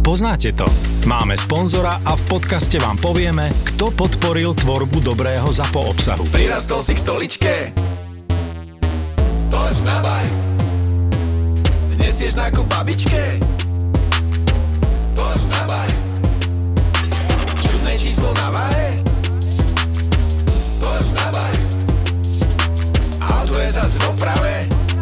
Poznáte to. Máme sponzora a v podcaste vám povieme, kto podporil tvorbu dobrého ZAPO obsahu. Prirastol si k stoličke. Toč na bajk. Nesieš nákup babičke. Toč na bajk. Čudné číslo na váhe. Toč na bajk. Auto je zas v oprave.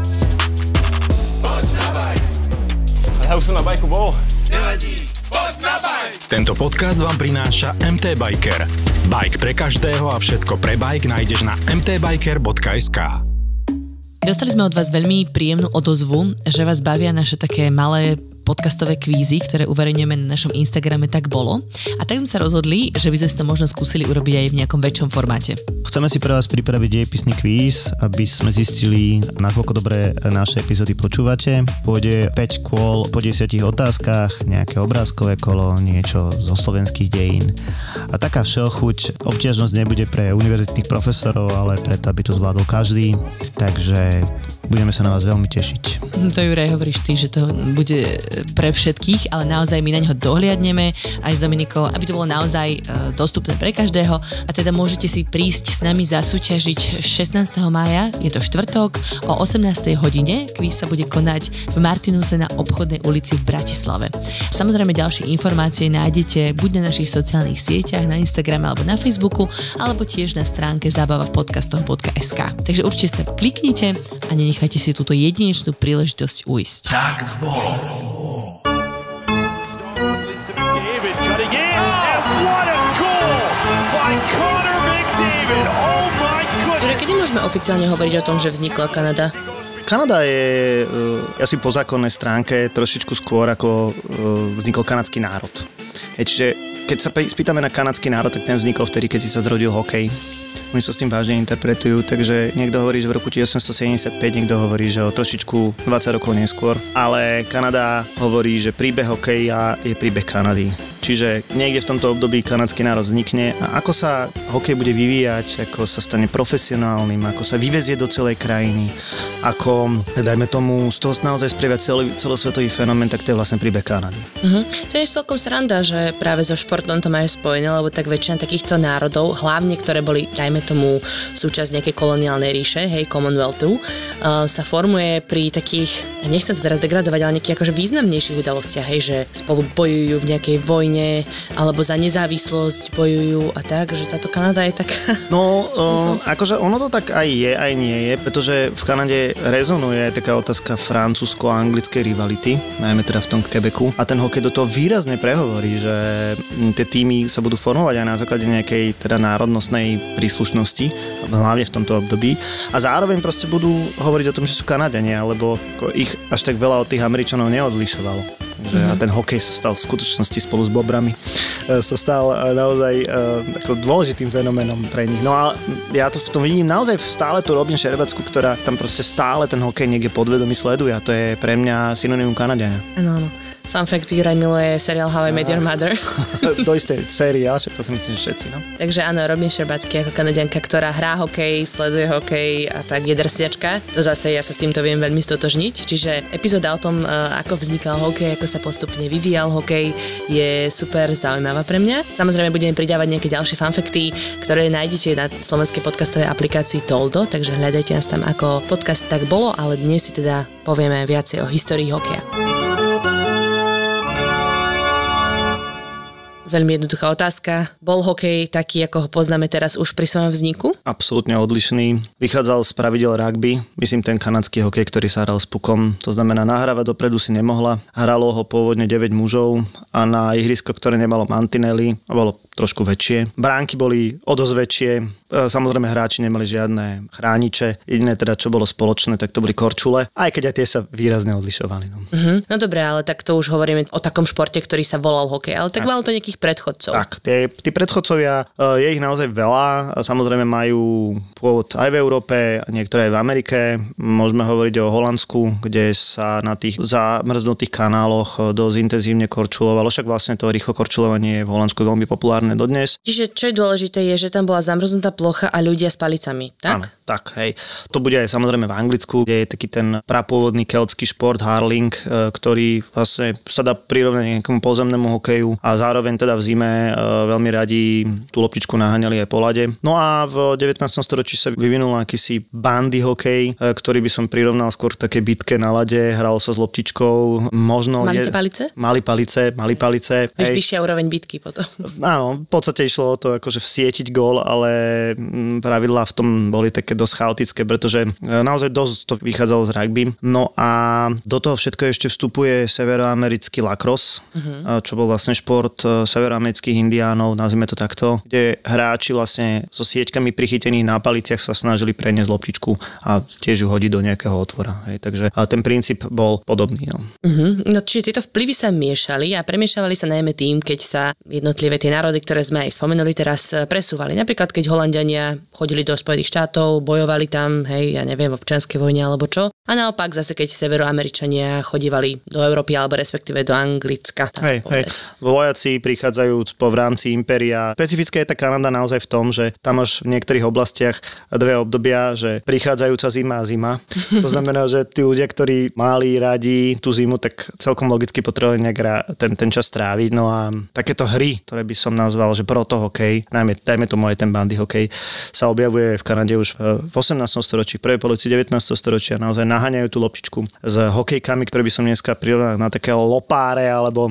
Toč na bajk. Ja už som na bajku bol. Nevadí, poď na bajk! Tento podcast vám prináša MT Biker. Bike pre každého a všetko pre bike nájdeš na mtbiker.sk. Dostali sme od vás veľmi príjemnú odozvu, že vás bavia naše také malé podcastové kvízy, ktoré uverejňujeme na našom Instagrame Tak bolo. A tak sme sa rozhodli, že by sme to možno skúsili urobiť aj v nejakom väčšom formáte. Chceme si pre vás pripraviť dejepisný kvíz, aby sme zistili, nakoľko dobre naše epizódy počúvate. Pôjde 5 kôl po 10 otázkach, nejaké obrázkové kolo, niečo zo slovenských dejín. A taká všeochuť, obťažnosť nebude pre univerzitných profesorov, ale preto, aby to zvládol každý. Takže budeme sa na vás veľmi tešiť. To Juraj, hovoríš ty, že to bude pre všetkých, ale naozaj my na neho dohliadneme aj s Dominikou, aby to bolo naozaj dostupné pre každého. A teda môžete si prísť s nami zasúťažiť 16. mája, je to štvrtok, o 18. hodine. Kvíz sa bude konať v Martinuse na Obchodnej ulici v Bratislave. Samozrejme ďalšie informácie nájdete buď na našich sociálnych sieťach, na Instagrame alebo na Facebooku, alebo tiež na stránke zabavapodcastom.sk. Takže určite sa kliknite a nenechajte si túto jedinečnú príležitosť ujsť. Tak bolo. Jure, kedy môžeme oficiálne hovoriť o tom, že vznikla Kanada? Kanada je asi po zákonnej stránke trošičku skôr, ako vznikol kanadský národ. Čiže keď sa spýtame na kanadský národ, tak ten vznikol vtedy, keď si sa zrodil hokej. Oni sa s tým vážne interpretujú, takže niekto hovorí, že v roku 1875, niekto hovorí, že o trošičku 20 rokov neskôr. Ale Kanada hovorí, že príbeh hokeja je príbeh Kanady. Čiže niekde v tomto období kanadský národ vznikne a ako sa hokej bude vyvíjať, ako sa stane profesionálnym, ako sa vyvezie do celej krajiny, ako, dajme tomu, z toho naozaj sprievia celosvetový fenomén, tak to je vlastne príbeh Kanady. To je celkom sranda, že práve so športom to majú spojené, lebo tak väčšina takýchto národov, hlavne ktoré boli, dajme tomu, súčasť nejakej koloniálnej ríše, hej, Commonwealthu, sa formuje pri takých, nechcem to teraz degradovať, ale nejakých akože významnejších udalostiach, hej, že spolu bojujú v nejakej vojne alebo za nezávislosť bojujú a tak, že táto Kanada je taká... No, akože ono to tak aj je, aj nie je, pretože v Kanade rezonuje taká otázka francúzsko-anglickej rivality, najmä teda v tom Quebecu, a ten hokej do toho výrazne prehovorí, že tie týmy sa budú formovať aj na základe nejakej teda národnostnej príslušnosti, hlavne v tomto období, a zároveň proste budú hovoriť o tom, že sú Kanadiania, lebo ich až tak veľa od tých Američanov neodlišovalo. A ten hokej sa stal v skutočnosti spolu s bobrami sa stal naozaj ako dôležitým fenoménom pre nich. No a ja to v tom vidím naozaj stále tú Robin Šerbacku, ktorá tam proste stále ten hokej niekde podvedomí sleduje, a to je pre mňa synonymum Kanadiana. Áno. Fun fact, Juraj miluje seriál How I Met Your Mother. Do istej seriál, však to si myslím, že všetci, no. Takže áno, Robin Šerbacký ako Kanadianka, ktorá hrá hokej, sleduje hokej a tak je drsňačka. To zase ja sa s týmto viem veľmi stotožniť. Čiže epizóda o tom, ako vznikal hokej, ako sa postupne vyvíjal hokej, je super zaujímavá pre mňa. Samozrejme budeme pridávať nejaké ďalšie fanfakty, ktoré nájdete na slovenskej podcastovej aplikácii Toldo, takže hľadajte nás tam ako podcast Tak bolo, ale dnes si teda povieme viacej o histórii hokeja. Veľmi jednoduchá otázka. Bol hokej taký, ako ho poznáme teraz už pri svojom vzniku? Absolútne odlišný. Vychádzal z pravidel rugby, myslím ten kanadský hokej, ktorý sa hral s pukom. To znamená, nahrávať dopredu si nemohla. Hralo ho pôvodne 9 mužov a na ihrisko, ktoré nemalo mantinely, a bolo trošku väčšie. Bránky boli o dosť väčšie. Samozrejme hráči nemali žiadne chrániče. Jediné teda, čo bolo spoločné, tak to boli korčule. Aj keď aj tie sa výrazne odlišovali. No, no dobre, ale tak to už hovoríme o takom športe, ktorý sa volal hokej, ale tak malo to nejakých predchodcov. Tak, tí predchodcovia, je ich naozaj veľa. Samozrejme majú pôvod aj v Európe, niektoré aj v Amerike. Môžeme hovoriť o Holandsku, kde sa na tých zamrznutých kanáloch dosť intenzívne korčulovalo. Však vlastne to rýchlo korčulovanie je v Holandsku veľmi populárne dodnes. Čiže čo je dôležité je, že tam bola zamrznutá plocha a ľudia s palicami, tak? Áno. tak, hej. To bude aj samozrejme v Anglicku, kde je taký ten prapôvodný keltský šport hurling, ktorý vlastne sa dá prirovnať nejakému pozemnému hokeju a zároveň teda v zime veľmi radi tú loptičku naháňali aj po ľade. No a v 19. storočí sa vyvinul akýsi bandy hokej, ktorý by som prirovnal skôr k takej bitke na ľade, hralo sa s loptičkou. Možno palice? Mali palice. Už vyššia úroveň bitky potom. Áno, v podstate išlo o to akože vsietiť gól, ale pravidlá v tom boli také dosť chaotické, pretože naozaj dosť to vychádzalo z rugby. No a do toho všetko ešte vstupuje severoamerický lacrosse, čo bol vlastne šport severoamerických indiánov, nazvime to takto, kde hráči vlastne so sieťkami prichytených na paliciach sa snažili preniesť loptičku a tiež ju hodiť do nejakého otvora. Hej. Takže ten princíp bol podobný. No. No čiže tieto vplyvy sa miešali a premiešavali sa najmä tým, keď sa jednotlivé tie národy, ktoré sme aj spomenuli teraz, presúvali. Napríklad keď Holanďania chodili do Spojených štátov, bojovali tam, hej, ja neviem, v občianskej vojne alebo čo. A naopak zase keď severoameričania chodívali do Európy alebo respektíve do Anglicka. Hej. Vojaci prichádzajú v rámci impéria. Špecifická je tá Kanada naozaj v tom, že tam máš v niektorých oblastiach dve obdobia, že prichádzajúca zima a zima. To znamená, že tí ľudia, ktorí mali radi tú zimu, tak celkom logicky potrebovali nejak ten čas tráviť. No a takéto hry, ktoré by som nazval, že protohokej, dajme tomu aj ten bandy hokej, sa objavuje v Kanade už v 18. storočí, v prvej polovici 19. storočia. Naozaj naháňajú tú loptičku s hokejkami, ktoré by som dneska prirovnal na také lopáre alebo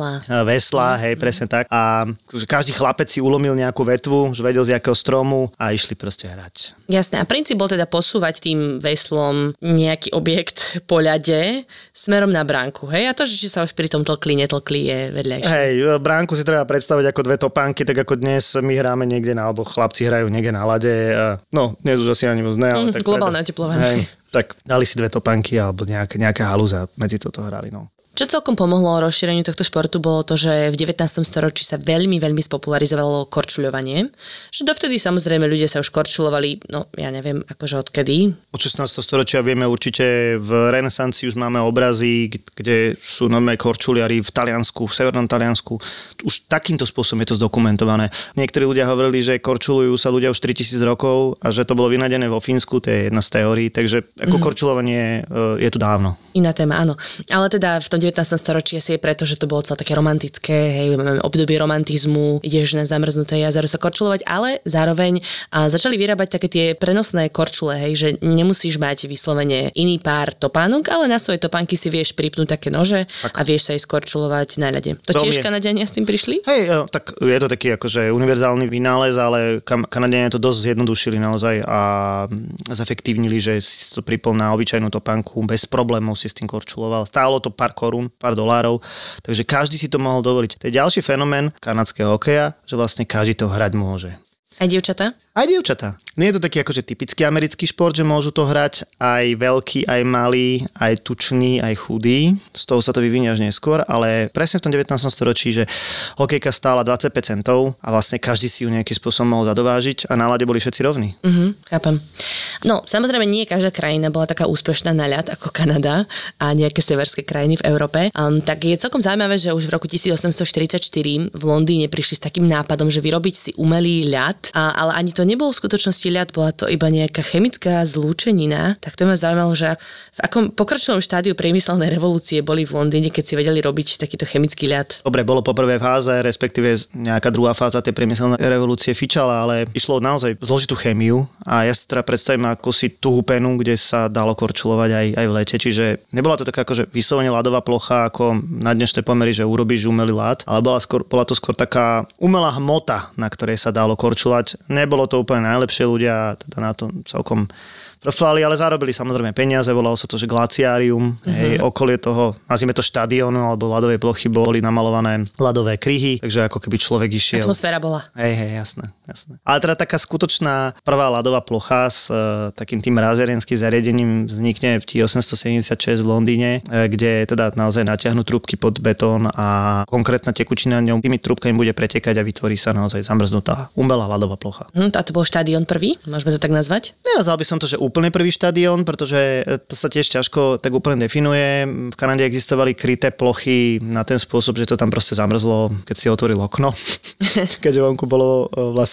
veslá, hej, presne tak. A každý chlapec si ulomil nejakú vetvu, že vedel z jakého stromu a išli proste hrať. Jasné. A princíp bol teda posúvať tým veslom nejaký objekt po ľade smerom na bránku, hej? A to, že sa už pri tom netlkli, je vedľajšie. Hej, bránku si treba predstaviť ako dve topánky, tak ako dnes my hráme niekde alebo chlapci hrajú niekde na ľade. No, dnes už asi ani moc ne, ale tak globálne oteplovanie. Tak dali si dve topánky alebo nejaké halúza medzi toto hrali, no. Čo celkom pomohlo rozšíreniu tohto športu bolo to, že v 19. storočí sa veľmi, veľmi spopularizovalo korčuľovanie. Že dovtedy samozrejme ľudia sa už korčulovali, no ja neviem, akože odkedy. Od 16. storočia vieme určite, v renesancii už máme obrazy, kde sú normálne korčuliari v Taliansku, v severnom Taliansku. Už takýmto spôsobom je to zdokumentované. Niektorí ľudia hovorili, že korčulujú sa ľudia už 3000 rokov a že to bolo vynadené vo Fínsku, to je jedna z teórií, takže ako korčulovanie je tu dávno. Iná téma, áno. Ale teda v tom 19. storočí asi je preto, že to bolo celé také romantické, hej, máme obdobie romantizmu, ideš na zamrznuté jazero sa korčulovať, ale zároveň začali vyrábať také tie prenosné korčule, hej, že nemusíš mať vyslovene iný pár topánok, ale na svoje topánky si vieš pripnúť také nože a vieš sa ísť korčulovať na ľade. To tiež Kanadiania s tým prišli? Hej, tak je to taký akože univerzálny vynález, ale Kanadiania to dosť zjednodušili naozaj a zefektívnili, že si to pripol na obyčajnú topánku, bez problémov si s tým korčuloval. Stálo to pár korún, pár dolárov, takže každý si to mohol dovoliť. To je ďalší fenomén kanadského hokeja, že vlastne každý to hrať môže. Aj dievčatá? Aj dievčatá. Nie je to taký akože typický americký šport, že môžu to hrať aj veľkí, aj malí, aj tuční, aj chudí. Z toho sa to vyvinie až neskôr, ale presne v tom 19. storočí, že hokejka stála 25 centov a vlastne každý si ju nejakým spôsobom mohol zadovážiť a na ľade boli všetci rovní. Chápem. No, samozrejme nie každá krajina bola taká úspešná na ľad ako Kanada a nejaké severské krajiny v Európe. Tak je celkom zaujímavé, že už v roku 1844 v Londýne prišli s takým nápadom, že vyrobiť si umelý ľad, ale ani to nebol v skutočnosti ľad, bola to iba nejaká chemická zlúčenina. Tak to ma zaujímalo, že v akom pokročilom štádiu priemyselnej revolúcie boli v Londýne, keď si vedeli robiť takýto chemický ľad. Dobre, bolo po prvej fáze, respektíve nejaká druhá fáza tej priemyselnej revolúcie fičala, ale išlo naozaj zložitú chémiu a ja si teda predstavím ako si tuhú penu, kde sa dalo korčulovať aj v lete, čiže nebola to taká akože vyslovene ľadová plocha ako na dnešné pomery, že urobíš umelý ľad, ale bola to skôr taká umelá hmota, na ktorej sa dalo korčulovať. Nebolo to úplne najlepšie, ľudia teda na to celkom proflali, ale zarobili samozrejme peniaze, volalo sa to, že glaciárium, okolie toho, nazvime to štadiónu alebo ľadovej plochy boli namalované ľadové kryhy, takže ako keby človek išiel. Atmosféra bola. Hej, jasné. Ale teda taká skutočná prvá ľadová plocha s takým tým razerienským zariadením vznikne v 1876 v Londýne, kde teda naozaj natiahnu trúbky pod betón a konkrétna tekutina ňou tými trúbkami bude pretekať a vytvorí sa naozaj zamrznutá umelá ľadová plocha. A to bol štadión prvý? Môžeme to tak nazvať? Nenazval by som to, že úplne prvý štadión, pretože to sa tiež ťažko tak úplne definuje. V Kanade existovali kryté plochy na ten spôsob, že to tam proste zamrzlo, keď si otvoril okno. Keďže vonku bolo vlastne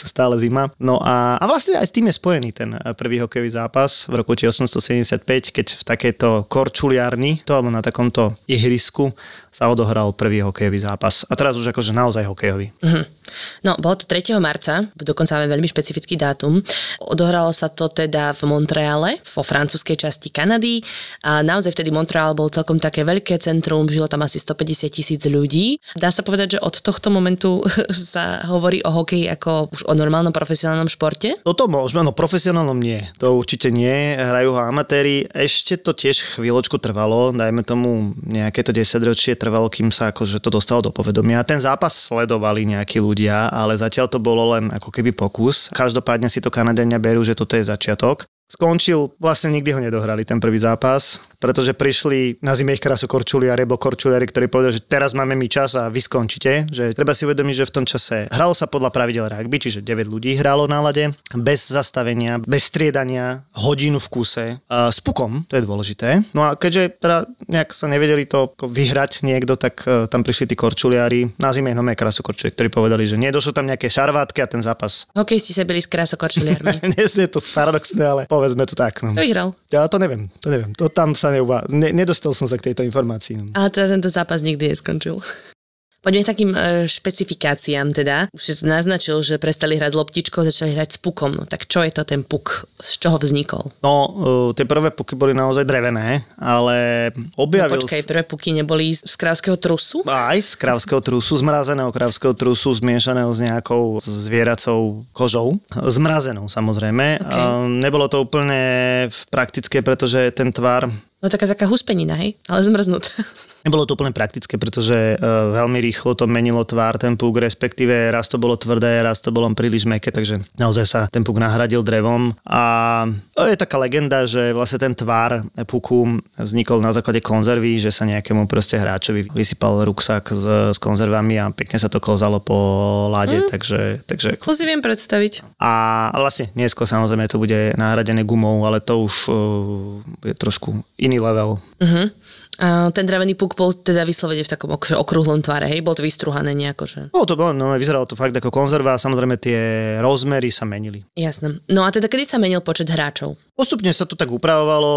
stále zima. No a vlastne aj s tým je spojený ten prvý hokejový zápas v roku 1875, keď v takejto korčuliarni, to alebo na takomto ihrisku sa odohral prvý hokejový zápas. A teraz už akože naozaj hokejový. No, bolo to 3. marca, dokonca máme veľmi špecifický dátum. Odohralo sa to teda v Montreale, vo francúzskej časti Kanady. A naozaj vtedy Montreal bol celkom také veľké centrum, žilo tam asi 150,000 ľudí. Dá sa povedať, že od tohto momentu sa hovorí o hokeji ako už o normálnom profesionálnom športe? Toto môžeme, no profesionálnom nie. To určite nie, hrajú ho amatéri. Ešte to tiež chvíľočku trvalo, dajme tomu nejaké to 10 ročie trvalo, kým sa akože to dostalo do povedomia. Ten zápas sledovali nejakí ľudia, ale zatiaľ to bolo len ako keby pokus. Každopádne si to Kanadenia berú, že toto je začiatok. Skončil, vlastne nikdy ho nedohrali ten prvý zápas, pretože prišli, nazvime ich krasokorčuliari, alebo korčuliari, ktorí povedali, že teraz máme my čas a vy skončíte, že treba si uvedomiť, že v tom čase hralo sa podľa pravidel rugby, čiže 9 ľudí hralo na ľade, bez zastavenia, bez striedania, hodinu v kuse, s pukom, to je dôležité. No a keďže teda nejak sa nevedeli to vyhrať niekto, tak tam prišli tí korčuliari, nazvime ich nové krasokorčuliari, ktorí povedali, že nedošlo tam nejaké šarvátky a ten zápas. Hokejisti sa byli s krasokorčuliarmi. Nie je to paradoxné, ale povedzme to tak. No. Kto vyhral? Ja to neviem. To tam sa nedostal som sa k tejto informácii. No. Ale teda tento zápas nikdy neskončil. Poďme k takým špecifikáciám teda. Už si to naznačil, že prestali hrať s loptičkou, začali hrať s pukom. No tak čo je to ten puk? Z čoho vznikol? No, tie prvé puky boli naozaj drevené, ale objavil... No počkaj, prvé puky neboli z krávskeho trusu? Aj z krávskeho trusu, zmrazeného krávskeho trusu, zmiešaného s nejakou zvieracou kožou. Zmrazenou, samozrejme. Okay. Nebolo to úplne praktické, pretože ten tvar... No taká huspenina, hej? Ale zmrznutá. Nebolo to úplne praktické, pretože veľmi rýchlo to menilo tvár, ten puk, respektíve raz to bolo tvrdé, raz to bolo príliš mäkké, takže naozaj sa ten puk nahradil drevom. A je taká legenda, že vlastne ten tvár puku vznikol na základe konzervy, že sa nejakému proste hráčovi vysypal ruksak s konzervami a pekne sa to klzalo po ľade, takže... To si viem predstaviť. A vlastne neskôr samozrejme to bude nahradené gumou, ale to už je trošku iný level. A ten drevený puk bol teda vyslovene v takom okrúhlom tvare, hej? Bolo to vystruhané nejako, že? Vyzeralo to fakt ako konzerva a samozrejme tie rozmery sa menili. Jasné. No a teda kedy sa menil počet hráčov? Postupne sa to tak upravovalo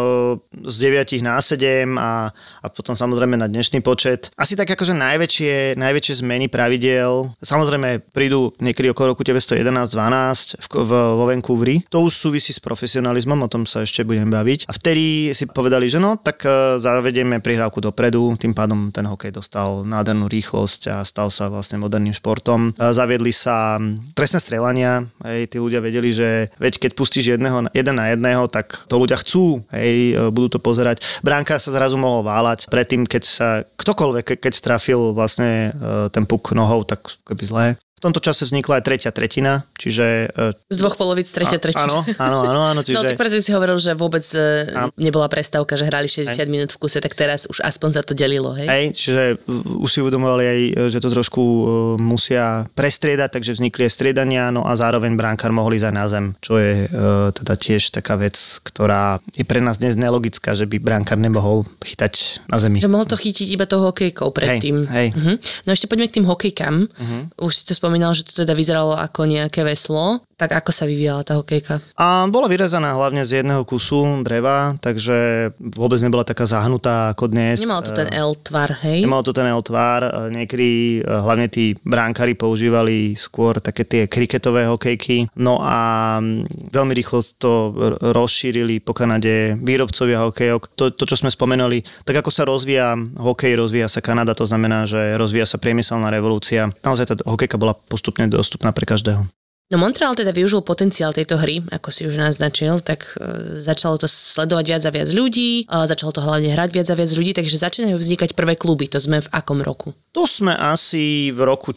z 9 na 7 a potom samozrejme na dnešný počet. Asi tak akože najväčšie zmeny pravidiel. Samozrejme prídu niekedy okolo roku 1911-12 vo Vancouveri. To už súvisí s profesionalizmom, o tom sa ešte budem baviť. A vtedy si povedali, že no, tak zavedieme prihrávku dopredu, tým pádom ten hokej dostal nádhernú rýchlosť a stal sa vlastne moderným športom. Zaviedli sa trestné strieľania, tí ľudia vedeli, že veď keď pustíš jeden na jedného, tak to ľudia chcú, budú to pozerať. Bránkár sa zrazu mohol váľať, predtým keď sa ktokoľvek, keď trafil vlastne ten puk nohou, tak keby zlé. V tomto čase vznikla aj tretia tretina, čiže... Z dvoch polovíc tretia tretina. Áno. Čiže... No tak preto si hovoril, že vôbec nebola prestávka, že hrali 60 minút v kuse, tak teraz už aspoň sa to delilo, hej? Čiže už si uvedomovali aj, že to trošku musia prestriedať, takže vznikli aj striedania, no a zároveň bránkár mohol ísť aj na zem, čo je teda tiež taká vec, ktorá je pre nás dnes nelogická, že by bránkár nemohol chytať na zemi. Že mohol to chytiť iba tou hokejkou predtým. Hej. No ešte poďme k tým hokejkám. Už si to spomínal, že to teda vyzeralo ako nejaké veslo. Tak ako sa vyvíjala tá hokejka? A bola vyrezaná hlavne z jedného kusu dreva, takže vôbec nebola taká zahnutá ako dnes. Nemalo to ten L-tvar, hej? Nemalo to ten L-tvar. Niekedy hlavne tí bránkári používali skôr také tie kriketové hokejky. No a veľmi rýchlo to rozšírili po Kanade výrobcovia hokejok. To, čo sme spomenuli, tak ako sa rozvíja hokej, rozvíja sa Kanada, to znamená, že rozvíja sa priemyselná revolúcia. Naozaj tá hokejka bola postupne dostupná pre každého. No Montreal teda využil potenciál tejto hry, ako si už naznačil, tak začalo to sledovať viac a viac ľudí, začalo to hlavne hrať viac a viac ľudí, takže začínajú vznikať prvé kluby. To sme v akom roku? To sme asi v roku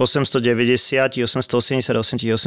1890, 1888,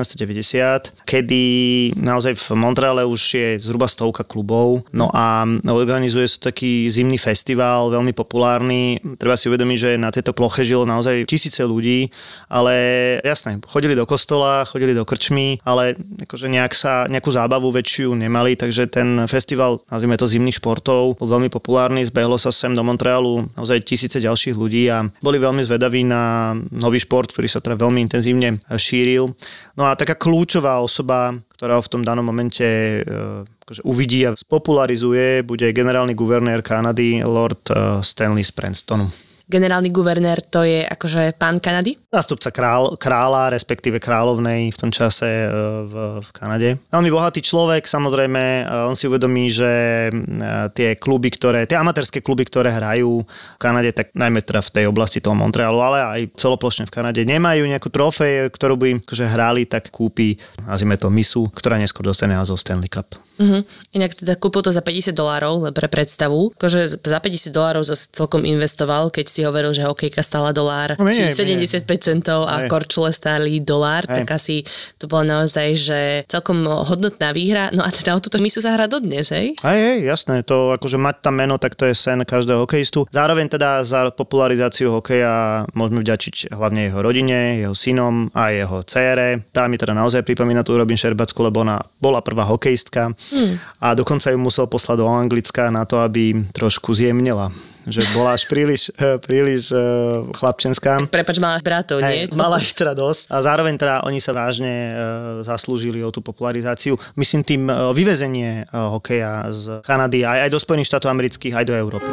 1890, kedy naozaj v Montreale už je zhruba 100 klubov, no a organizuje sa taký zimný festival, veľmi populárny. Treba si uvedomiť, že na tejto ploche žilo naozaj tisíce ľudí, ale jasné, chodili do kostola, chodili do krčmy, ale akože nejakú zábavu väčšiu nemali, takže ten festival, nazvime to zimných športov, bol veľmi populárny, zbehlo sa sem do Montrealu naozaj tisíce ďalších ľudí a boli boli veľmi zvedaví na nový šport, ktorý sa teda veľmi intenzívne šíril. No a taká kľúčová osoba, ktorá ho v tom danom momente uvidí a spopularizuje, bude generálny guvernér Kanady Lord Stanley z Princetonu. Generálny guvernér to je akože pán Kanady? Zástupca kráľa, respektíve kráľovnej v tom čase v Kanade. Veľmi bohatý človek, samozrejme, on si uvedomí, že tie amatérske kluby, ktoré hrajú v Kanade, tak najmä teda v tej oblasti toho Montrealu, ale aj celoplošne v Kanade, nemajú nejakú trofej, ktorú by akože hrali, tak kúpi, nazvime to misu, ktorá neskôr dostane názov Stanley Cup. Inak teda kúpil to za $50, pre predstavu. Akože za $50 zase celkom investoval, keď si hovoril, že hokejka stála $1, či 75 centov a korčule stáli $1, tak asi to bolo naozaj, že celkom hodnotná výhra. No a teda o túto misu sa hrá dodnes, hej? Hej, jasné, to akože mať tam meno, tak to je sen každého hokejistu. Zároveň teda za popularizáciu hokeja môžeme vďačiť hlavne jeho rodine, jeho synom a jeho dcére. Tá mi teda naozaj pripomína tú Robin Šerbacku, lebo ona bola prvá hokejistka. A dokonca ju musel poslať do Anglicka na to, aby trošku zjemnila. Že bola až príliš chlapčenská. Prepáč, mala bratov, nie? Mala ich teda dosť. A zároveň teda oni sa vážne zaslúžili o tú popularizáciu. Myslím tým vyvezenie hokeja z Kanady aj do Spojených štátov amerických, aj do Európy.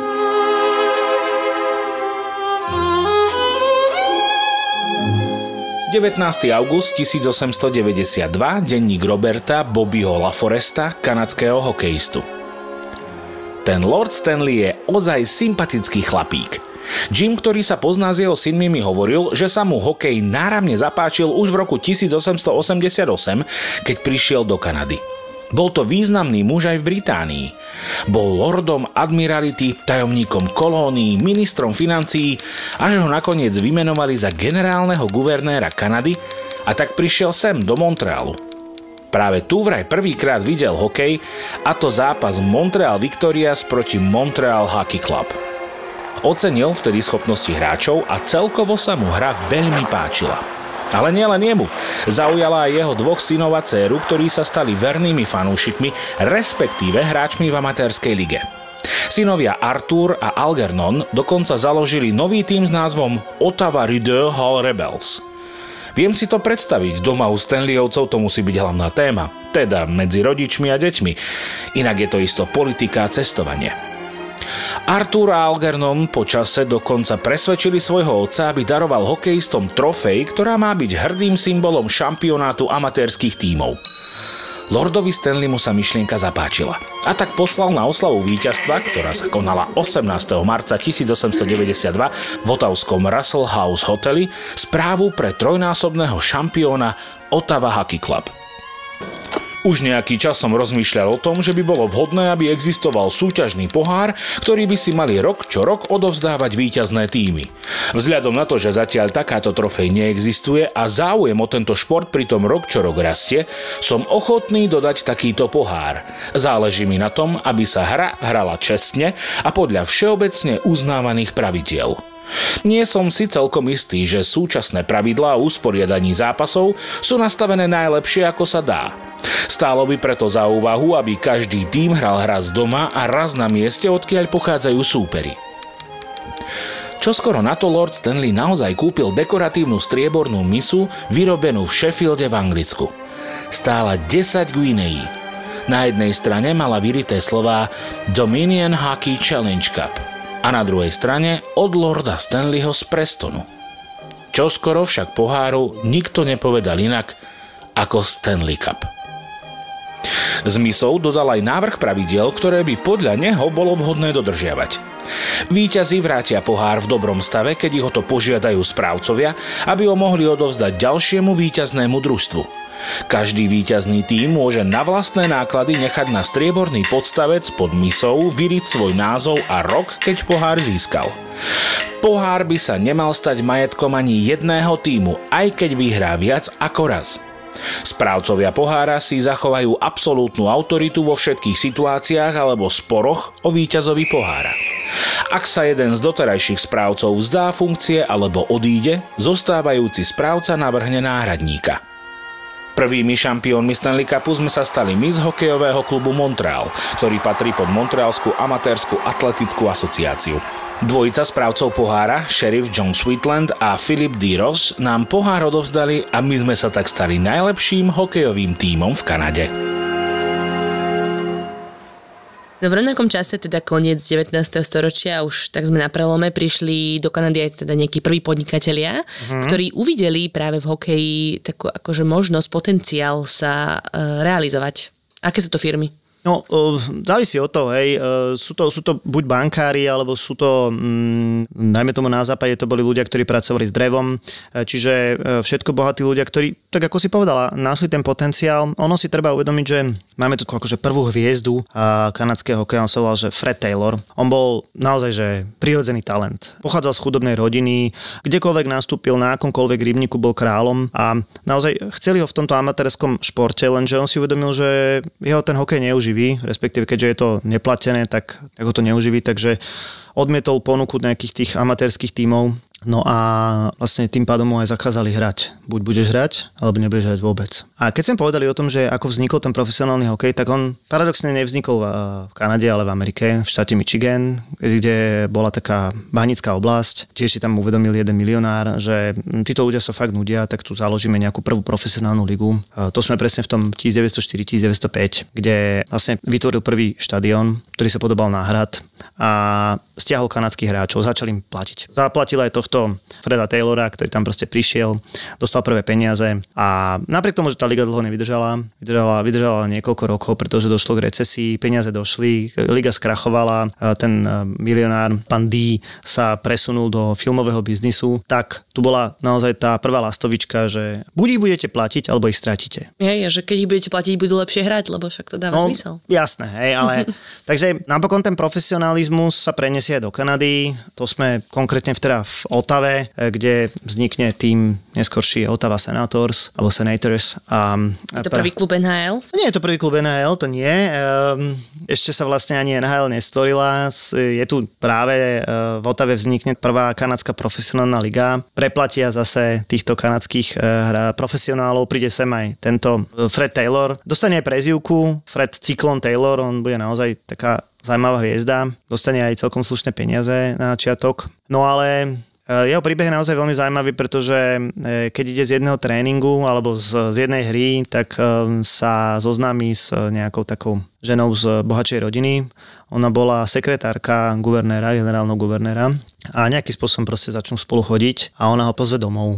...19. august 1892, denník Roberta Bobbyho LaForesta, kanadského hokejistu. Ten Lord Stanley je ozaj sympatický chlapík. Jim, ktorý sa pozná s jeho synmi, mi hovoril, že sa mu hokej náramne zapáčil už v roku 1888, keď prišiel do Kanady. Bol to významný muž aj v Británii. Bol lordom admirality, tajomníkom kolónií, ministrom financií, až ho nakoniec vymenovali za generálneho guvernéra Kanady a tak prišiel sem do Montrealu. Práve tu vraj prvýkrát videl hokej, a to zápas Montreal Victorias proti Montreal Hockey Club. Ocenil vtedy schopnosti hráčov a celkovo sa mu hra veľmi páčila. Ale nielen jemu. Zaujala aj jeho dvoch synov a dcéru, ktorí sa stali vernými fanúšikmi, respektíve hráčmi v amatérskej lige. Synovia Arthur a Algernon dokonca založili nový tím s názvom Ottawa Rideau Hall Rebels. Viem si to predstaviť, doma u Stanleyovcov to musí byť hlavná téma, teda medzi rodičmi a deťmi. Inak je to isto politika a cestovanie. Arthur a Algernon po čase dokonca presvedčili svojho otca, aby daroval hokejistom trofej, ktorá má byť hrdým symbolom šampionátu amatérskych tímov. Lordovi Stanleymu sa myšlienka zapáčila a tak poslal na oslavu víťazstva, ktorá sa konala 18. marca 1892 v ottawskom Russell House hoteli, správu pre trojnásobného šampióna Ottawa Hockey Club. Už nejaký čas som rozmýšľal o tom, že by bolo vhodné, aby existoval súťažný pohár, ktorý by si mali rok čo rok odovzdávať víťazné tímy. Vzhľadom na to, že zatiaľ takáto trofej neexistuje a záujem o tento šport pritom rok čo rok rastie, som ochotný dodať takýto pohár. Záleží mi na tom, aby sa hra hrala čestne a podľa všeobecne uznávaných pravidiel. Nie som si celkom istý, že súčasné pravidlá o usporiadaní zápasov sú nastavené najlepšie, ako sa dá. Stálo by preto za úvahu, aby každý tím hral raz doma a raz na mieste, odkiaľ pochádzajú súperi. Čoskoro na to Lord Stanley naozaj kúpil dekoratívnu striebornú misu vyrobenú v Sheffielde v Anglicku. Stála 10 guineí. Na jednej strane mala vyrité slová Dominion Hockey Challenge Cup a na druhej strane od Lorda Stanleyho z Prestonu. Čoskoro však poháru nikto nepovedal inak ako Stanley Cup. S misou dodal aj návrh pravidiel, ktoré by podľa neho bolo vhodné dodržiavať. Víťazi vrátia pohár v dobrom stave, keď ich o to požiadajú správcovia, aby ho mohli odovzdať ďalšiemu víťaznému družstvu. Každý víťazný tím môže na vlastné náklady nechať na strieborný podstavec pod misou vyriť svoj názov a rok, keď pohár získal. Pohár by sa nemal stať majetkom ani jedného tímu, aj keď vyhrá viac ako raz. Správcovia pohára si zachovajú absolútnu autoritu vo všetkých situáciách alebo sporoch o víťazovi pohára. Ak sa jeden z doterajších správcov vzdá funkcie alebo odíde, zostávajúci správca navrhne náhradníka. Prvými šampiónmi Stanley Cupu sme sa stali my z hokejového klubu Montreal, ktorý patrí pod Montrealskú amatérskú atletickú asociáciu. Dvojica správcov pohára, šerif John Sweetland a Philip D. Ross, nám pohár odovzdali a my sme sa tak stali najlepším hokejovým tímom v Kanade. No v rovnakom čase, teda koniec 19. storočia, už tak sme na prelome, prišli do Kanady aj teda nejakí prví podnikatelia, ktorí uvideli práve v hokeji takú akože možnosť, potenciál sa realizovať. Aké sú to firmy? No, závisí od toho, hej. Sú to buď bankári, alebo sú to, najmä tomu na západe, to boli ľudia, ktorí pracovali s drevom, čiže všetko bohatí ľudia, ktorí, tak ako si povedala, našli ten potenciál. Ono si treba uvedomiť, že máme tu akože prvú hviezdu kanadského hokeja, on sa volal, že Fred Taylor. On bol naozaj, že prirodzený talent. Pochádzal z chudobnej rodiny, kdekoľvek nastúpil, na akomkoľvek rybníku bol kráľom a naozaj chceli ho v tomto amatérskom športe, lenže on si uvedomil, že jeho ten hokej neuživí, respektíve keďže je to neplatené, tak ho to neuživí, takže odmietol ponuku nejakých tých amatérskych tímov. No a vlastne tým pádom mu aj zakázali hrať. Buď budeš hrať, alebo nebudeš hrať vôbec. A keď sme povedali o tom, že ako vznikol ten profesionálny hokej, tak on paradoxne nevznikol v Kanade, ale v Amerike, v štáte Michigan, kde bola taká bahnická oblasť. Tiež si tam uvedomil jeden milionár, že títo ľudia sa fakt nudia, tak tu založíme nejakú prvú profesionálnu ligu. To sme presne v tom 1904-1905, kde vlastne vytvoril prvý štadión, ktorý sa podobal na hrad a stiahol kanadských hráčov, začal im platiť. Zaplatil aj tohto Freda Taylora, ktorý tam proste prišiel, dostal prvé peniaze a napriek tomu, že tá liga dlho vydržala niekoľko rokov, pretože došlo k recesii, peniaze došli, liga skrachovala, ten milionár, pán D, sa presunul do filmového biznisu, tak tu bola naozaj tá prvá lastovička, že buď ich budete platiť, alebo ich stratíte. Že keď ich budete platiť, budú lepšie hrať, lebo však to dáva zmysel. Jasné, hej, ale takže napokon ten profesionalizmus sa preniesie aj do Kanady. To sme konkrétne v Ottave, kde vznikne tým neskorší Ottawa Senators alebo Senators. Je to prvý klub NHL? Nie je to prvý klub NHL, to nie. Ešte sa vlastne ani NHL nestvorila. Je tu práve v Ottave vznikne prvá kanadská profesionálna liga. Preplatia zase týchto kanadských profesionálov. Príde sem aj tento Fred Taylor. Dostane aj prezývku Fred Cyclone Taylor. On bude naozaj taká zaujímavá hviezda. Dostane aj celkom slušné peniaze na začiatok. No ale jeho príbeh je naozaj veľmi zaujímavý, pretože keď ide z jedného tréningu alebo z jednej hry, tak sa zoznámi s nejakou takou ženou z bohatšej rodiny. Ona bola sekretárka guvernéra, generálneho guvernéra a nejakým spôsobom proste začnú spolu chodiť a ona ho pozve domov.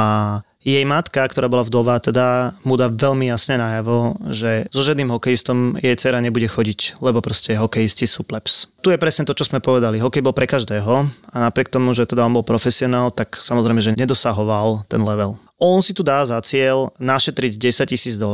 A jej matka, ktorá bola vdova, teda mu dá veľmi jasne najavo, že so žiadnym hokejistom jej dcera nebude chodiť, lebo proste hokejisti sú plebs. Tu je presne to, čo sme povedali. Hokej bol pre každého a napriek tomu, že teda on bol profesionál, tak samozrejme, že nedosahoval ten level. On si tu dá za cieľ našetriť $10,000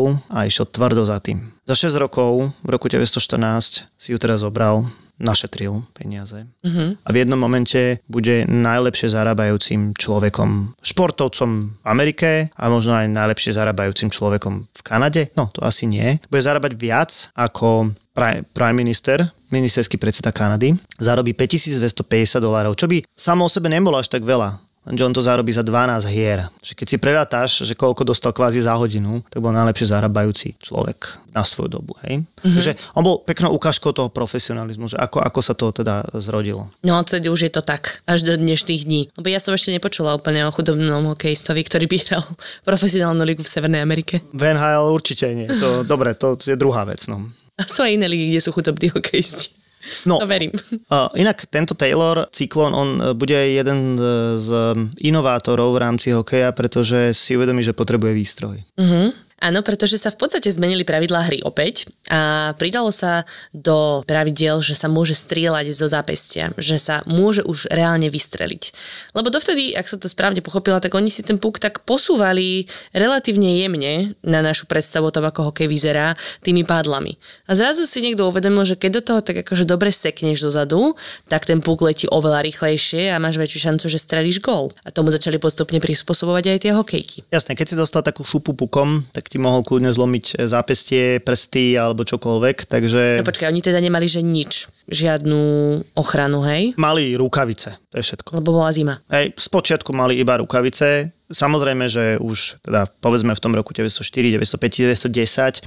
a išiel tvrdo za tým. Za 6 rokov, v roku 1914, si ju teraz zobral, našetril peniaze. A v jednom momente bude najlepšie zarábajúcim človekom, športovcom v Amerike a možno aj najlepšie zarábajúcim človekom v Kanade. No, to asi nie. Bude zarábať viac ako prime minister, ministerský predseda Kanady. Zarobí $5,250, čo by samo o sebe nebolo až tak veľa. Lenže on to zarobí za 12 hier. Keď si prerátaš, že koľko dostal kvázi za hodinu, tak bol najlepšie zarábajúci človek na svoju dobu. Hej? Takže on bol peknou ukážkou toho profesionalizmu, že ako sa to teda zrodilo. No odtedy už je to tak, až do dnešných dní. Lebo ja som ešte nepočula úplne o chudobnom hokejistovi, ktorý by hral profesionálnu ligu v Severnej Amerike. V NHL určite nie. Dobre, to je druhá vec. No. A sú aj iné ligy, kde sú chudobní hokejisti. No, to verím. Inak tento Taylor, Cyclone, on bude jeden z inovátorov v rámci hokeja, pretože si uvedomí, že potrebuje výstroj. Áno, pretože sa v podstate zmenili pravidlá hry opäť a pridalo sa do pravidiel, že sa môže strieľať zo zápestia, že sa môže už reálne vystreliť. Lebo dovtedy, ak som to správne pochopila, tak oni si ten puk tak posúvali relatívne jemne na našu predstavu o tom, ako hokej vyzerá, tými pádlami. A zrazu si niekto uvedomil, že keď do toho tak akože dobre sekneš dozadu, tak ten puk letí oveľa rýchlejšie a máš väčšiu šancu, že strelíš gól. A tomu začali postupne prispôsobovať aj tie hokejky. Jasné, keď si dostal takú šupu pukom, tak ti mohol kľudne zlomiť zápestie, prsty alebo čokoľvek, takže... No počkaj, oni teda nemali, že nič. Žiadnu ochranu, hej? Mali rukavice, to je všetko. Lebo bola zima. Hej, spočiatku mali iba rukavice, samozrejme, že už teda povedzme v tom roku 904, 905, 910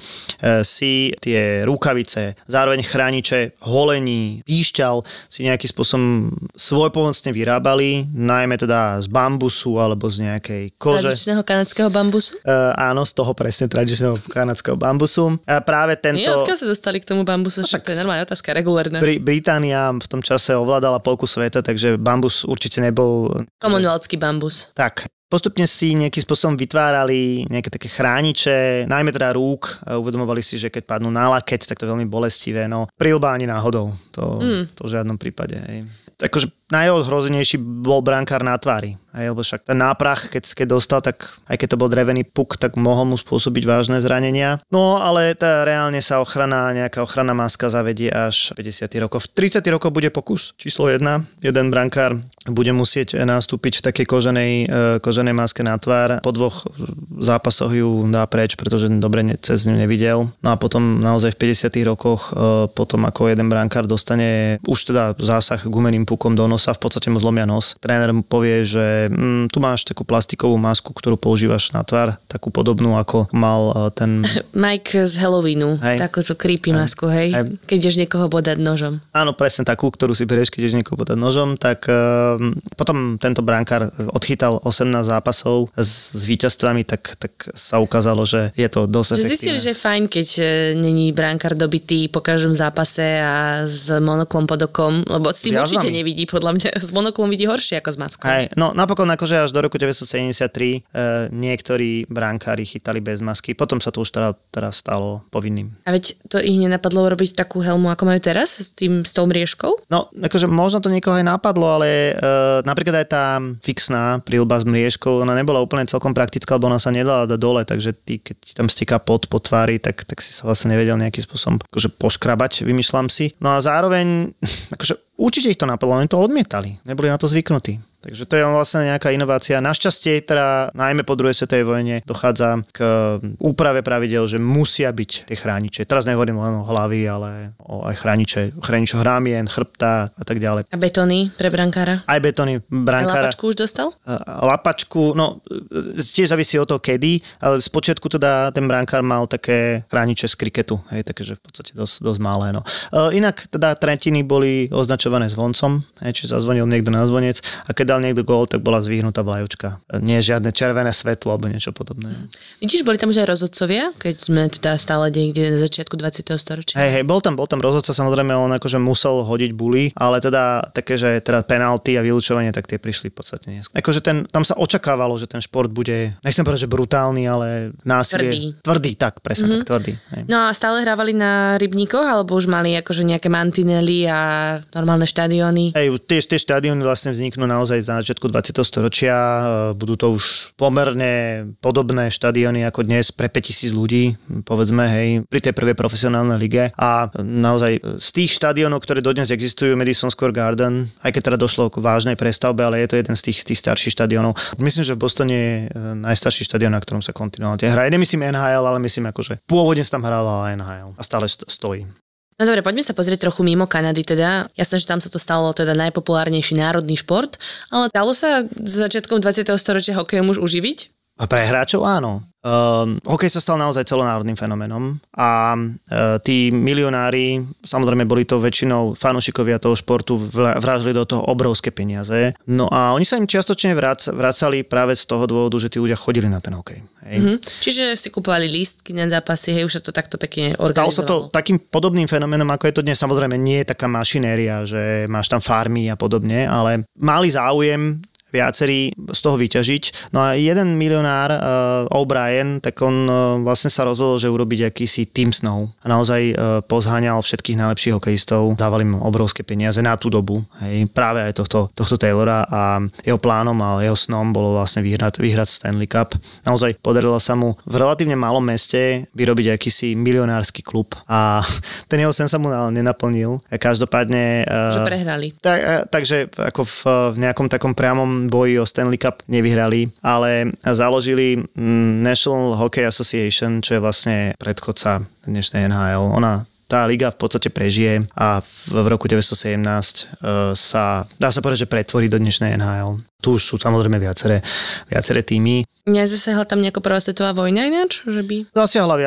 si tie rukavice, zároveň chrániče, holení, píšťal si nejakým spôsobom svojpomocne vyrábali, najmä teda z bambusu alebo z nejakej kože. Tradičného kanadského bambusu? Áno, z toho presne tradičného kanadského bambusu. A práve tento... Nie, odkiaľ sa dostali k tomu bambusu? Však to je normálna otázka, regulárna. Británia v tom čase ovládala polku sveta, takže bambus určite nebol... Commonwealthský bambus. Tak. Postupne si nejakým spôsobom vytvárali nejaké také chrániče, najmä teda rúk. Uvedomovali si, že keď padnú na lakeť, tak to je veľmi bolestivé. No, prilba ani náhodou. To v žiadnom prípade. Hej. Akože najohrozenejší bol brankár na tvári. Lebo však ten náprach, keď dostal, tak aj keď to bol drevený puk, tak mohol mu spôsobiť vážne zranenia. No ale reálne sa nejaká ochranná maska zavedie až 50. rokov. V 30. rokov bude pokus číslo 1. Jeden brankár bude musieť nastúpiť v takej koženej maske na tvár. Po 2 zápasoch ju dá preč, pretože dobre cez ňu nevidel. No a potom naozaj v 50. rokoch potom ako jeden brankár dostane už teda zásah gumeným pukom do nosa, v podstate mu zlomia nos. Tréner mu povie, že tu máš takú plastikovú masku, ktorú používaš na tvár, takú podobnú, ako mal ten... Mike z Halloweenu, takúto creepy masku, hej? Keď ideš niekoho bodať nožom. Áno, presne takú, ktorú si berieš, keď ideš niekoho bodať nožom, tak potom tento brankár odchytal 18 zápasov s víťazstvami, tak sa ukázalo, že je to dosť efektívne. Zistili, že je fajn, keď není brankár dobitý po každom zápase a s monoklom pod okom, lebo s tým určite nevidí, podľa mňa. S monoklom vidí horšie ako s maskou. No napokon akože až do roku 973 niektorí brankári chytali bez masky, potom sa to už teraz stalo povinným. A veď to ich nenapadlo robiť takú helmu, ako majú teraz, s tou mriežkou? No, akože možno to niekoho aj napadlo, ale napríklad aj tá fixná príľba s mriežkou, ona nebola úplne celkom praktická, lebo ona sa nedala dať dole, takže keď ti tam stíka pot po tvári, tak si sa vlastne nevedel nejakým spôsobom akože poškrabať, vymýšľam si. No a zároveň akože určite ich to napadlo, oni to odmietali, neboli na to zvyknutí. Takže to je vlastne nejaká inovácia. Našťastie teda najmä po druhej svetovej vojne dochádza k úprave pravidel, že musia byť tie chrániče. Teraz nehovorím len o hlavy, ale aj chrániče rámien, chrbta a tak ďalej. A betóny pre brankára? Aj betóny brankára. Lapačku už dostal? Lapačku, no tiež závisí od toho kedy, ale spočiatku teda ten brankár mal také chrániče z kriketu, hej, takže v podstate dosť malé. No. Inak teda tretiny boli označované zvoncom, čiže zazvonil niekto na zvonec a keď dal niekto gól, tak bola zvyhnutá vlajočka. Nie žiadne červené svetlo alebo niečo podobné. Vidíš, boli tam už aj rozhodcovia, keď sme teda stále niekde na začiatku 20. storočia? Hej, bol tam rozhodca, samozrejme on akože musel hodiť buly, ale teda také, že teda penalty a vylúčovanie, tak tie prišli v podstate neskôr. Akože tam sa očakávalo, že ten šport bude, nechcem povedať, že brutálny, ale násilie. Tvrdý, tak, presne tak, tvrdý. Hej. No a stále hrávali na rybníkoch, alebo už mali akože nejaké mantinely a normálne štadióny? Hej, tie štadióny vlastne vzniknú naozaj na začiatku 20. storočia. Budú to už pomerne podobné štadióny ako dnes pre 5000 ľudí, povedzme, hej, pri tej prvej profesionálnej lige. A naozaj z tých štadiónov, ktoré dodnes existujú, Madison Square Garden, aj keď teda došlo k vážnej prestavbe, ale je to jeden z tých starších štadiónov. Myslím, že v Bostone je najstarší štadión, na ktorom sa kontinuálne hraje. Nemyslím NHL, ale myslím akože pôvodne sa tam hrála NHL a stále stojí. No dobre, poďme sa pozrieť trochu mimo Kanady teda. Jasné, že tam sa to stalo teda najpopulárnejší národný šport, ale dalo sa začiatkom 20. storočia hokejom už uživiť? A pre hráčov áno. Hokej sa stal naozaj celonárodným fenoménom a tí milionári, samozrejme boli to väčšinou fanúšikovia toho športu, vrážili do toho obrovské peniaze. No a oni sa im čiastočne vracali práve z toho dôvodu, že tí ľudia chodili na ten hokej. Čiže si kupovali lístky na zápasy, hej, už sa to takto pekne organizovalo. Stalo sa to takým podobným fenoménom, ako je to dnes. Samozrejme nie je taká mašinéria, že máš tam farmy a podobne, ale mali záujem viacerí z toho vyťažiť. No a jeden milionár, O'Brien, tak on vlastne sa rozhodol, že urobiť akýsi Team Snow. A naozaj pozháňal všetkých najlepších hokejistov, dávali mu obrovské peniaze na tú dobu. Hej, práve aj tohto Taylora a jeho plánom a jeho snom bolo vlastne vyhrať Stanley Cup. Naozaj podarilo sa mu v relatívne malom meste vyrobiť akýsi milionársky klub a ten jeho sen sa mu nenaplnil. Každopádne... Že prehrali. Takže ako v nejakom takom priamom boji o Stanley Cup nevyhrali, ale založili National Hockey Association, čo je vlastne predchodca dnešnej NHL. Ona tá liga v podstate prežije a v roku 1917 dá sa povedať, že pretvorí do dnešnej NHL. Tu už sú samozrejme viaceré týmy. Nezasiahla tam nejaká prvá svetová vojna ináč? Že by... Zasiahla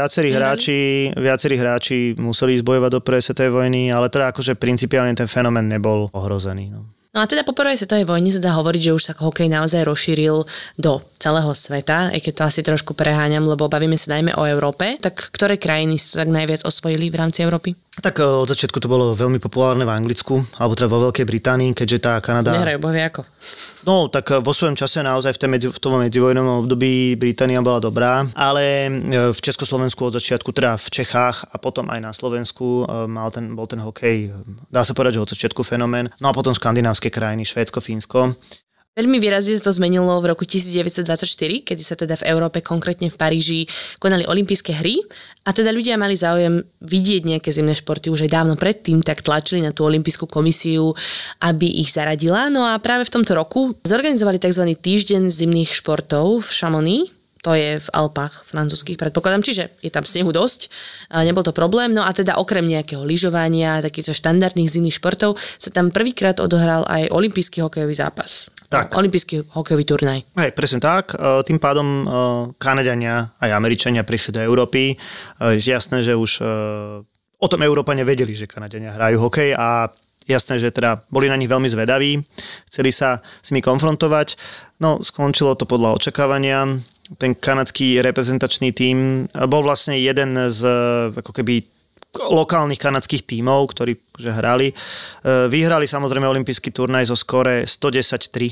viacerí hráči museli ísť bojovať do prvej svetovej vojny, ale teda akože principiálne ten fenomén nebol ohrozený. No a teda po prvej svetovej vojne sa dá hovoriť, že už sa hokej naozaj rozšíril do celého sveta, aj keď to asi trošku preháňam, lebo bavíme sa najmä o Európe. Tak ktoré krajiny sú tak najviac osvojili v rámci Európy? Tak od začiatku to bolo veľmi populárne v Anglicku, alebo teda vo Veľkej Británii, keďže tá Kanada... Nehrajú bohvie ako. No, tak vo svojom čase naozaj v tom medzivojnovom období Británia bola dobrá, ale v Československu od začiatku, teda v Čechách a potom aj na Slovensku bol ten hokej, dá sa povedať, že od začiatku fenomén. No a potom škandinávske krajiny, Švédsko, Fínsko. Veľmi výrazne to zmenilo v roku 1924, kedy sa teda v Európe, konkrétne v Paríži, konali olympijské hry a teda ľudia mali záujem vidieť nejaké zimné športy už aj dávno predtým, tak tlačili na tú olympijskú komisiu, aby ich zaradila. No a práve v tomto roku zorganizovali tzv. Týždeň zimných športov v Chamonix. To je v Alpách francúzskych, predpokladám, čiže je tam snehu dosť, nebol to problém. No a teda okrem nejakého lyžovania, takýchto štandardných zimných športov sa tam prvýkrát odohral aj olympijský hokejový zápas. Tak. Olympijský hokejový turnaj. Hej, presne tak. Tým pádom Kanadiania aj Američania prišli do Európy. Je jasné, že už o tom Európania vedeli, že Kanadiania hrajú hokej a jasné, že teda boli na nich veľmi zvedaví, chceli sa s nimi konfrontovať. No, skončilo to podľa očakávania. Ten kanadský reprezentačný tím bol vlastne jeden z ako keby lokálnych kanadských tímov, ktorí že hrali. Vyhrali samozrejme olympijský turnaj zo skóre 110-3.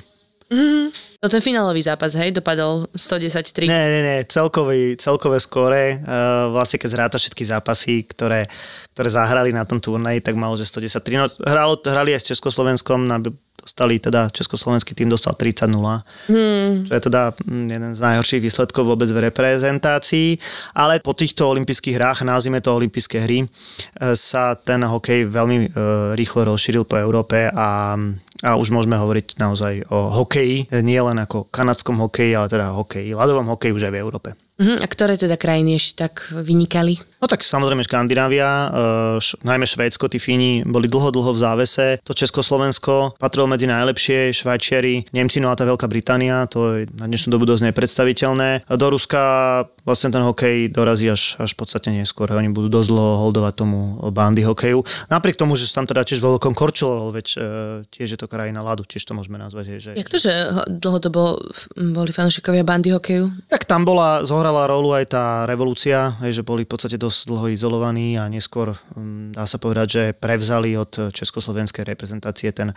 No ten finálový zápas, hej, dopadol 110-3. Nie, celkové skóre, vlastne keď zráta všetky zápasy, ktoré zahrali na tom turnaji, tak malo, že 110-3. No, hrali aj s Československom, teda československý tým dostal 30-0, čo je teda jeden z najhorších výsledkov vôbec v reprezentácii, ale po týchto olympijských hrách, nazvime to olympijské hry, sa ten hokej veľmi rýchlo rozšíril po Európe a už môžeme hovoriť naozaj o hokeji, nie len ako kanadskom hokeji, ale teda hokeji, ľadovom hokeji už aj v Európe. A ktoré teda krajiny ešte tak vynikali? No tak samozrejme Škandinávia, najmä Švédsko, tí Fíni boli dlho v závese. To Československo patrilo medzi najlepšie, Švajčiari, Nemci, no a tá Veľká Británia, to je na dnešnú dobu dosť nepredstaviteľné. Do Ruska vlastne ten hokej dorazí až v podstate neskôr. Oni budú dosť dlho holdovať tomu bandy hokeju. Napriek tomu, že sa tam teda tiež vo veľkom korčuloval, veď tiež je to krajina ľadu, tiež to môžeme nazvať. Že... Jak to, že dlhodobo boli fanúšikovia bandy hokeju? Tak tam zohrala rolu aj tá revolúcia, že boli v podstate dosť dlho izolovaní a neskôr dá sa povedať, že prevzali od československej reprezentácie ten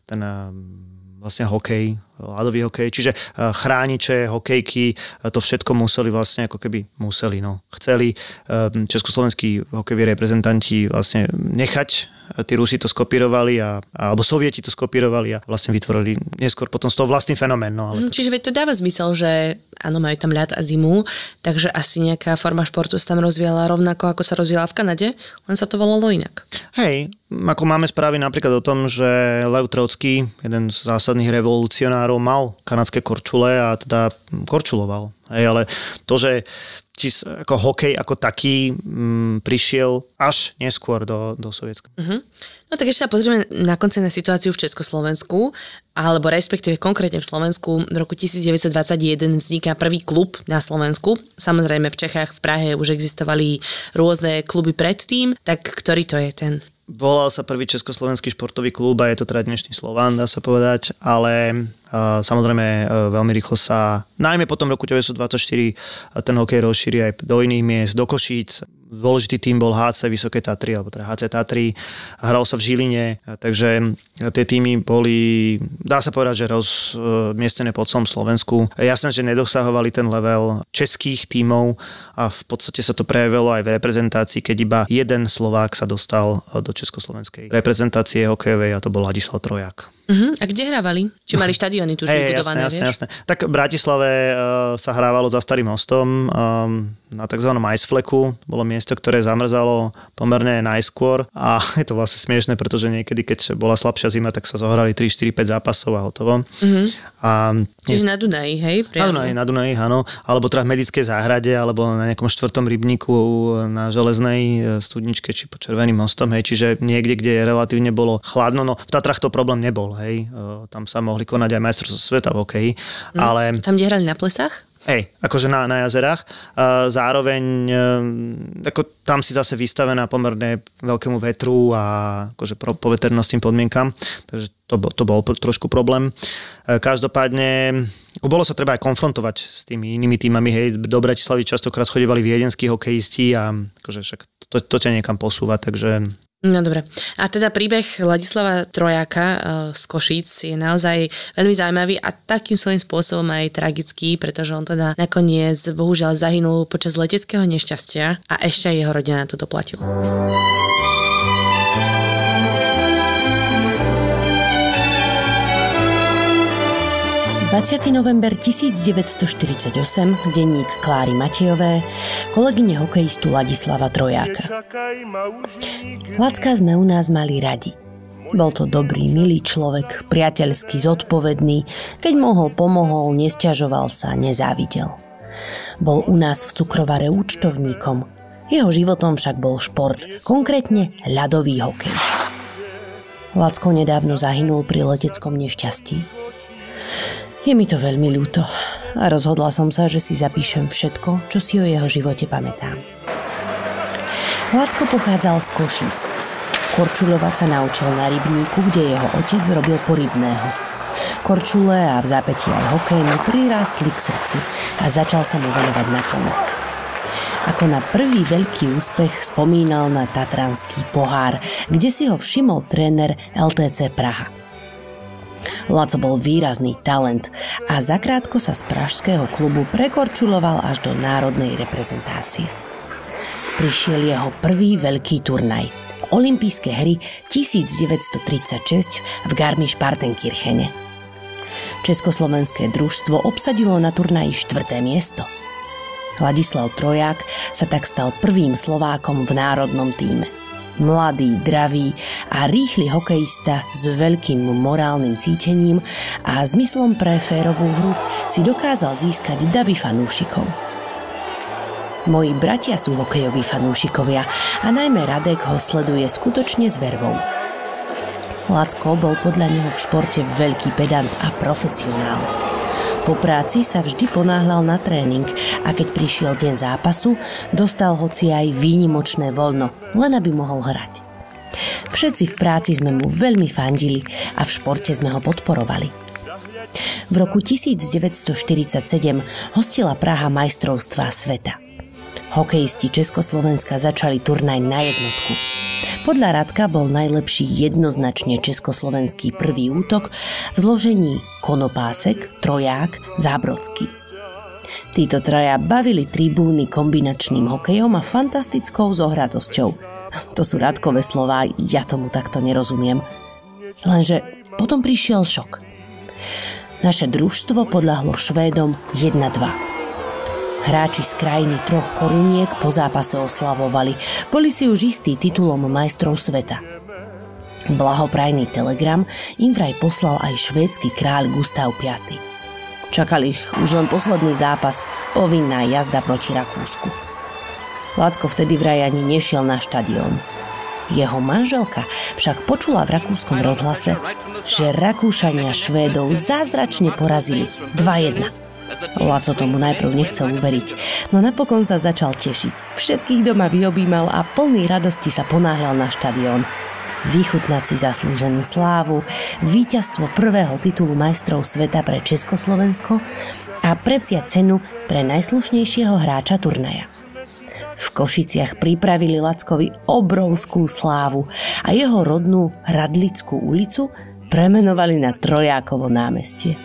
vlastne hokej, ľadový hokej, čiže chrániče, hokejky, to všetko museli vlastne ako keby chceli československí hokejoví reprezentanti vlastne nechať. Tí Rusi to skopírovali alebo Sovieti to skopírovali a vlastne vytvorili neskôr potom z toho vlastný fenomén. No, ale čiže veď to dáva zmysel, že áno, majú tam ľad a zimu, takže asi nejaká forma športu sa tam rozvíjala rovnako, ako sa rozvíjala v Kanade, len sa to volalo inak. Hej, ako máme správy napríklad o tom, že Lev Trocký, jeden z zásadných revolucionárov, mal kanadské korčule a teda korčuloval. Hej, ale to, že ako hokej ako taký prišiel až neskôr do Sovietska. No tak ešte sa pozrieme na konci na situáciu v Československu, alebo respektíve konkrétne v Slovensku. V roku 1921 vzniká prvý klub na Slovensku. Samozrejme v Čechách, v Prahe už existovali rôzne kluby predtým, tak ktorý to je ten? Volal sa prvý československý športový klub a je to teda dnešný Slován, dá sa povedať, ale samozrejme veľmi rýchlo sa, najmä potom roku 1924, ten hokej rozšíri aj do iných miest, do Košíc. Dôležitý tým bol HC Vysoké Tatry, alebo teda HC Tatry. Hral sa v Žiline, takže tie týmy boli, dá sa povedať, že rozmiestnené po celom Slovensku. Jasné, že nedosahovali ten level českých tímov a v podstate sa to prejavilo aj v reprezentácii, keď iba jeden Slovák sa dostal do československej reprezentácie hokejovej a to bol Ladislav Trojak. A kde hrávali? Či mali štadióny tu už vybudované, jasné. Tak v Bratislave sa hrávalo za Starým mostom na tzv. Icefleku. Bolo miesto, ktoré zamrzalo pomerne najskôr a je to vlastne smiešné, pretože niekedy, keď bola slabšia zima, tak sa zohrali 3, 4, 5 zápasov a hotovo. Čiže na Dunaji, hej? Na Dunaji, áno. Alebo teda v Medickej záhrade, alebo na nejakom 4. rybníku na Železnej studničke, či pod Červeným mostom, hej. Čiže niekde, kde relatívne bolo chladno. No v Tatrách to problém nebol, hej. Tam sa mohli konať aj majstrovstvá sveta v hokeji. Ale... Tam, kde hrali na plesách? Hej, akože na jazerách. Zároveň ako tam si zase vystavená pomerne veľkému vetru a akože poveternostným podmienkam, takže to bol trošku problém. Každopádne bolo sa treba aj konfrontovať s tými inými týmami, hej, do Bratislavy častokrát chodívali viedenskí hokejisti a akože však to ťa niekam posúva, takže... No dobre. A teda príbeh Ladislava Trojáka z Košíc je naozaj veľmi zaujímavý a takým svojím spôsobom aj tragický, pretože on teda nakoniec bohužiaľ zahynul počas leteckého nešťastia a ešte aj jeho rodina na to doplatila. 20. november 1948, denník Kláry Matejové, kolegyne hokejistu Ladislava Trojáka. Lacka sme u nás mali radi. Bol to dobrý, milý človek, priateľský, zodpovedný. Keď mohol, pomohol, nesťažoval sa, nezávidel. Bol u nás v cukrovare účtovníkom. Jeho životom však bol šport, konkrétne ľadový hokej. Lacko nedávno zahynul pri leteckom nešťastí. Je mi to veľmi ľúto a rozhodla som sa, že si zapíšem všetko, čo si o jeho živote pamätám. Lacko pochádzal z Košíc. Korčuľovať sa naučil na rybníku, kde jeho otec robil porybného. Korčule a v zápätí aj hokej mu prirástli k srdcu a začal sa mu venovať naplno. Ako na prvý veľký úspech spomínal na tatranský pohár, kde si ho všimol tréner LTC Praha. Laco bol výrazný talent a zakrátko sa z pražského klubu prekorčuloval až do národnej reprezentácie. Prišiel jeho prvý veľký turnaj. Olympijské hry 1936 v Garmisch-Partenkirchene. Československé družstvo obsadilo na turnaji 4. miesto. Ladislav Troják sa tak stal prvým Slovákom v národnom tíme. Mladý, dravý a rýchly hokejista s veľkým morálnym cítením a zmyslom pre férovú hru si dokázal získať davy fanúšikov. Moji bratia sú hokejoví fanúšikovia a najmä Radek ho sleduje skutočne s vervou. Lacko bol podľa neho v športe veľký pedant a profesionál. Po práci sa vždy ponáhľal na tréning a keď prišiel deň zápasu, dostal hoci aj výnimočné voľno, len aby mohol hrať. Všetci v práci sme mu veľmi fandili a v športe sme ho podporovali. V roku 1947 hostila Praha majstrovstvá sveta. Hokejisti Československa začali turnaj na jednotku. Podľa Radka bol najlepší jednoznačne československý prvý útok v zložení Konopásek, Troják, Zábrodský. Títo traja bavili tribúny kombinačným hokejom a fantastickou zohratosťou. To sú Radkové slová, ja tomu takto nerozumiem. Lenže potom prišiel šok. Naše družstvo podľahlo Švédom 1-2. Hráči z krajiny 3 koruniek po zápase oslavovali. Boli si už istí titulom majstrov sveta. Blahoprajný telegram im vraj poslal aj švédsky kráľ Gustav V. Čakali ich už len posledný zápas, povinná jazda proti Rakúsku. Lacko vtedy vraj ani nešiel na štadión. Jeho manželka však počula v rakúskom rozhlase, že Rakúšania Švédov zázračne porazili 2-1. Laco tomu najprv nechcel uveriť, no napokon sa začal tešiť. Všetkých doma vyobímal a plný radosti sa ponáhľal na štadión. Vychutnať si zaslúženú slávu, víťazstvo prvého titulu majstrov sveta pre Československo a prevziať cenu pre najslušnejšieho hráča turnaja. V Košiciach pripravili Lackovi obrovskú slávu a jeho rodnú Radlickú ulicu premenovali na Trojákovo námestie.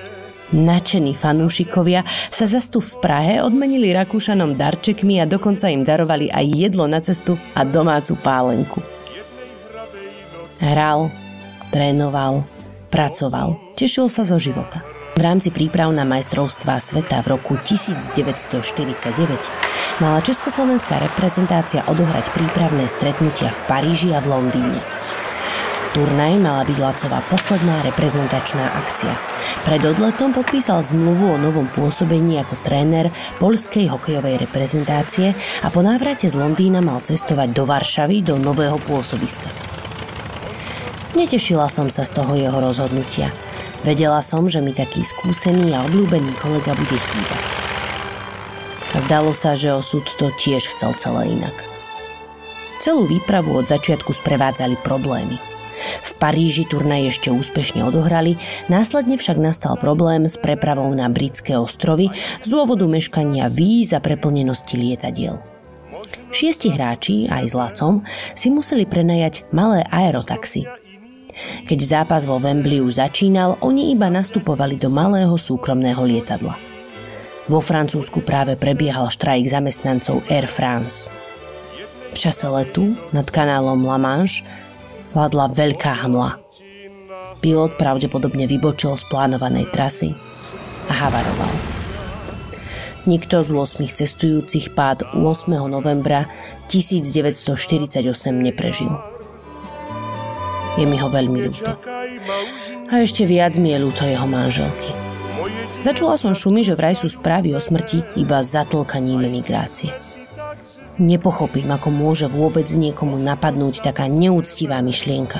Nadšení fanúšikovia sa zastu v Prahe odmenili Rakúšanom darčekmi a dokonca im darovali aj jedlo na cestu a domácu pálenku. Hral, trénoval, pracoval, tešil sa zo života. V rámci príprav na majstrovstvá sveta v roku 1949 mala československá reprezentácia odohrať prípravné stretnutia v Paríži a v Londýne. Turnaj mala byť Lacová posledná reprezentačná akcia. Pred odletom podpísal zmluvu o novom pôsobení ako tréner poľskej hokejovej reprezentácie a po návrate z Londýna mal cestovať do Varšavy do nového pôsobiska. Netešila som sa z toho jeho rozhodnutia. Vedela som, že mi taký skúsený a obľúbený kolega bude chýbať. A zdalo sa, že osud to tiež chcel celé inak. Celú výpravu od začiatku sprevádzali problémy. V Paríži turnaj ešte úspešne odohrali, následne však nastal problém s prepravou na britské ostrovy z dôvodu meškania víz a preplnenosti lietadiel. 6 hráči, aj s Lacom, si museli prenajať malé aerotaxi. Keď zápas vo Wembley už začínal, oni iba nastupovali do malého súkromného lietadla. Vo Francúzsku práve prebiehal štrajk zamestnancov Air France. V čase letu nad kanálom La Manche vládla veľká hmla. Pilot pravdepodobne vybočil z plánovanej trasy a havaroval. Nikto z 8 cestujúcich pád 8. novembra 1948 neprežil. Je mi ho veľmi ľúto. A ešte viac mi je ľúto jeho manželky. Začula som šumy, že vraj sú správy o smrti iba zatlkaním emigrácie. Nepochopím, ako môže vôbec niekomu napadnúť taká neúctivá myšlienka.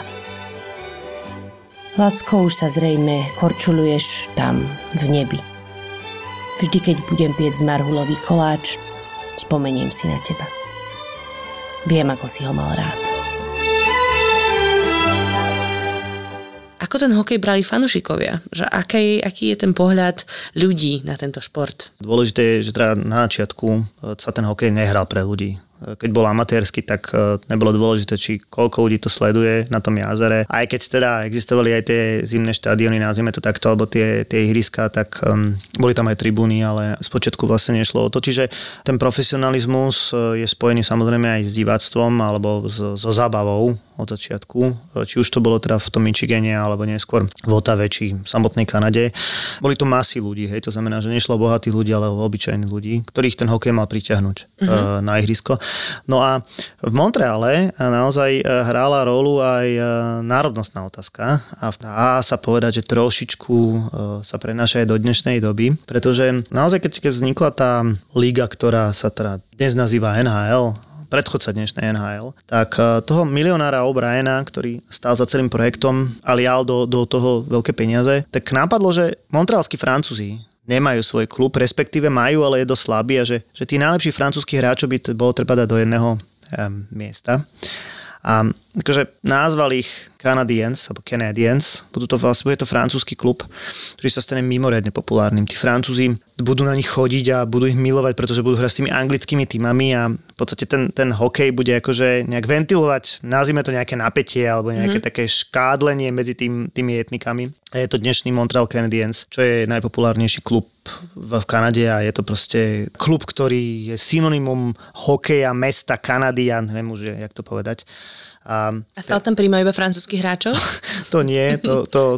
Lacko, už sa zrejme korčuluješ tam, v nebi. Vždy, keď budem piec marhulový koláč, spomeniem si na teba. Viem, ako si ho mal rád. Ako ten hokej brali fanúšikovia? Že aký je ten pohľad ľudí na tento šport? Dôležité je, že teda na začiatku sa ten hokej nehral pre ľudí. Keď bol amatérsky, tak nebolo dôležité, či koľko ľudí to sleduje na tom jazere. Aj keď teda existovali aj tie zimné štadióny, nazvime to takto, alebo tie ihriska, tak boli tam aj tribúny, ale spočiatku vlastne nešlo o to. Čiže ten profesionalizmus je spojený samozrejme aj s diváctvom alebo so zábavou od začiatku. Či už to bolo teda v tom Michigane, alebo neskôr v Ottawe, či v samotnej Kanade. Boli to masy ľudí, hej, to znamená, že nešlo o bohatých ľudí, ale o obyčajných ľudí, ktorých ten hokej mal pritiahnuť na ihrisko. No a v Montreale naozaj hrála rolu aj národnostná otázka a dá sa povedať, že trošičku sa prenáša aj do dnešnej doby, pretože naozaj keď vznikla tá liga, ktorá sa teda dnes nazýva NHL, predchodca dnešnej NHL, tak toho milionára O'Briena, ktorý stál za celým projektom a lial do toho veľké peniaze, tak nápadlo, že montrealskí Francúzi nemajú svoj klub, respektíve majú, ale je dosť slabý a že tí najlepší francúzskí hráčov by bolo treba dať do jedného miesta. A akože nazval ich Canadiens, alebo Canadiens, bude to francúzsky klub, ktorý sa stane mimoriadne populárnym. Tí Francúzi budú na nich chodiť a budú ich milovať, pretože budú hrať s tými anglickými tímami a v podstate ten hokej bude akože nejak ventilovať, nazvime to nejaké napätie alebo nejaké také škádlenie medzi tými etnikami. A je to dnešný Montreal Canadiens, čo je najpopulárnejší klub v Kanade a je to proste klub, ktorý je synonymum hokeja mesta Kanady, ja neviem už, jak to povedať. A stále tam príjmajú iba francúzskych hráčov? To nie, to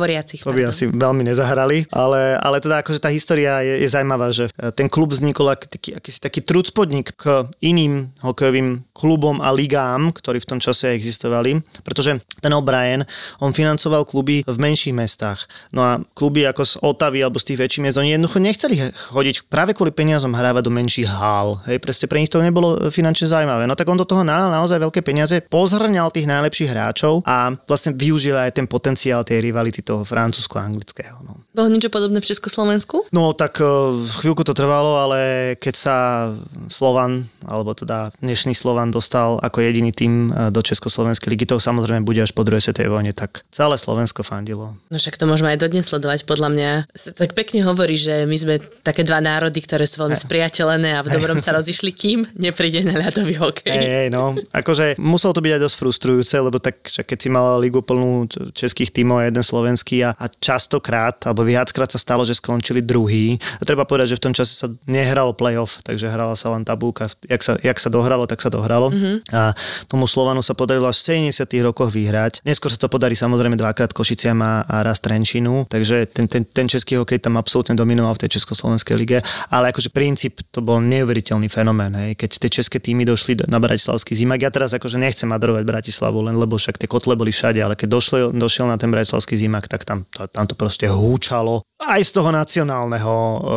by asi veľmi nezahrali, ale teda akože tá história je zaujímavá, že ten klub vznikol akýsi taký trucpodnik k iným hokejovým klubom a ligám, ktorí v tom čase existovali, pretože ten O'Brien, on financoval kluby v menších mestách. No a kluby ako z Ottavy alebo z tých väčších miest, oni jednoducho nechceli chodiť práve kvôli peniazom hrávať do menších hál. Hej, presne pre nich to nebolo finančne zaujímavé. No tak on do toho nalal naozaj veľké peniaze, pozhrňal tých najlepších hráčov a vlastne využil aj ten potenciál tej rivality toho francúzsko-anglického. No. Bolo niečo podobné v Československu? No tak chvíľku to trvalo, ale keď sa Slovan, alebo teda dnešný Slovan dostal ako jediný tím do Československej ligy, to samozrejme bude až po druhej svetovej vojne, tak celé Slovensko fandilo. No však to môžeme aj dodnes sledovať, podľa mňa. Tak pekne hovorí, že my sme také dva národy, ktoré sú veľmi spriateľené a v dobrom sa rozišli, kým nepríde na ľadový hokej. No, akože muselo to byť aj aj dosť frustrujúce, lebo tak, keď si mala ligu plnú českých tímov a jeden slovenský a častokrát, alebo viackrát sa stalo, že skončili druhý. A treba povedať, že v tom čase sa nehralo playoff, takže hrala sa len tabulka. Jak sa dohralo, tak sa dohralo. A tomu Slovanu sa podarilo až v 70. rokoch vyhrať. Neskôr sa to podarí samozrejme dvakrát Košiciam a raz Trenčínu, takže ten český hokej tam absolútne dominoval v tej československej lige, ale akože princíp to bol neuveriteľný fenomén, hej. Keď tie české týmy došli na Bratislavský Zimak, ja teraz akože nechcem adrovať Bratislavu, len lebo však tie kotle boli všade, ale keď došiel na ten Bratislavský Zimak, tak tam to proste húčalo aj z toho nacionálneho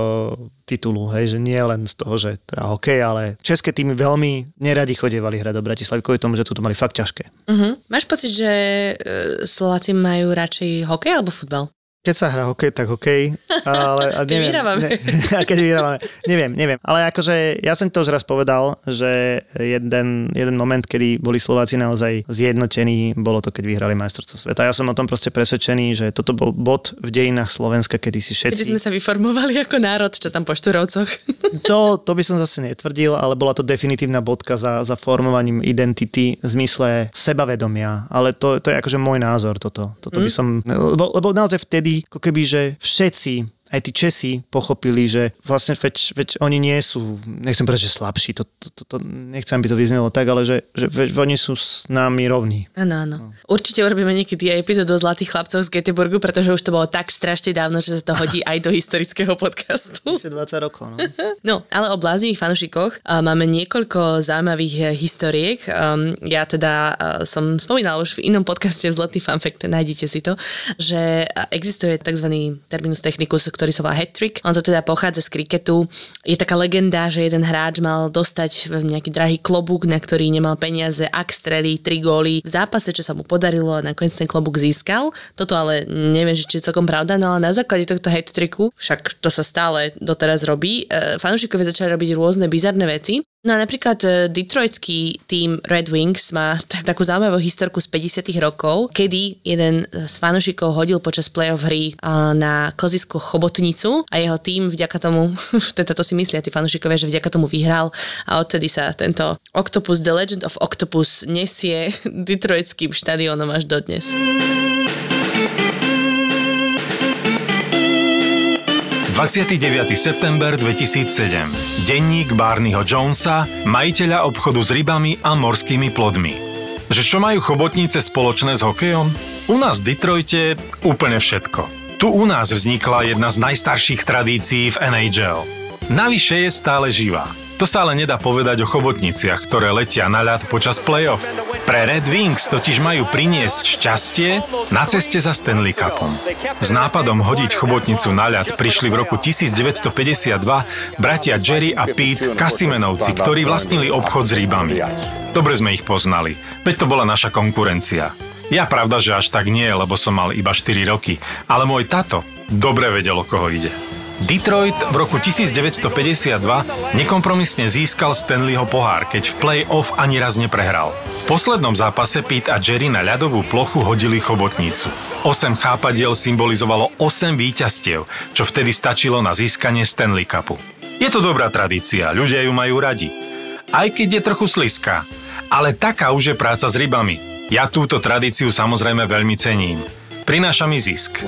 titulu, hej, že nie len z toho, že teda hokej, ale české týmy veľmi neradi chodievali hrať do Bratislavy, kvôli tomu, že tu to mali fakt ťažké. Máš pocit, že Slováci majú radšej hokej alebo futbal? Keď sa hrá hokej, tak hokej, ale neviem. Keď vyhrávame. Neviem. Ale akože ja som to už raz povedal, že jeden moment, kedy boli Slováci naozaj zjednotení, bolo to, keď vyhrali majstrovstvo sveta. Ja som o tom proste presvedčený, že toto bol bod v dejinách Slovenska, kedy si všetci... Kedy sme sa vyformovali ako národ, čo tam po Štúrovcoch. To by som zase netvrdil, ale bola to definitívna bodka za formovaním identity v zmysle sebavedomia. Ale to je akože môj názor toto. Toto by som... Lebo naozaj vtedy ako keby, že všetci, aj tí Česi pochopili, že vlastne veď oni nie sú, nechcem povedať, že slabší, to nechcem, aby to vyznelo tak, ale že oni sú s nami rovní. Áno. Určite urobíme niekedy aj epizódu o Zlatých chlapcov z Göteborgu, pretože už to bolo tak strašne dávno, že sa to hodí aj do historického podcastu. Ešte 20 rokov, no. No, ale o bláznivých fanúšikoch máme niekoľko zaujímavých historiek. Ja teda som spomínala už v inom podcaste Zlatý fun fact, nájdete si to, že existuje tzv. Terminus technicus, ktorý sa volá hat-trick. On to teda pochádza z kriketu. Je taká legenda, že jeden hráč mal dostať nejaký drahý klobúk, na ktorý nemal peniaze, ak strelí 3 góly v zápase, čo sa mu podarilo a nakoniec ten klobúk získal. Toto ale neviem, či je celkom pravda, no ale na základe tohto hat-tricku, však to sa stále doteraz robí, fanúšikovia začali robiť rôzne bizarné veci. No a napríklad detroitský tým Red Wings má takú zaujímavú historku z 50. rokov, kedy jeden z fanúšikov hodil počas play-off hry na klziskú chobotnicu a jeho tým vďaka tomu, teda to si myslia tí fanúšikovia, že vďaka tomu vyhral a odtedy sa tento Octopus, The Legend of Octopus nesie detroitským štadiónom až dodnes. 29. september 2007. Denník Barneyho Jonesa, majiteľa obchodu s rybami a morskými plodmi. Že čo majú chobotnice spoločné s hokejom? U nás v Detroite úplne všetko. Tu u nás vznikla jedna z najstarších tradícií v NHL. Navyše je stále živá. To sa ale nedá povedať o chobotniciach, ktoré letia na ľad počas play-off. Pre Red Wings totiž majú priniesť šťastie na ceste za Stanley Cupom. S nápadom hodiť chobotnicu na ľad prišli v roku 1952 bratia Jerry a Pete Kasimenovci, ktorí vlastnili obchod s rybami. Dobre sme ich poznali, veď to bola naša konkurencia. Ja pravda, že až tak nie, lebo som mal iba 4 roky, ale môj tato dobre vedel, o koho ide. Detroit v roku 1952 nekompromisne získal Stanleyho pohár, keď v play-off ani raz neprehral. V poslednom zápase Pete a Jerry na ľadovú plochu hodili chobotnicu. 8 chápadiel symbolizovalo 8 víťazstiev, čo vtedy stačilo na získanie Stanley Cupu. Je to dobrá tradícia, ľudia ju majú radi. Aj keď je trochu sliská, ale taká už je práca s rybami. Ja túto tradíciu samozrejme veľmi cením. Prináša mi zisk.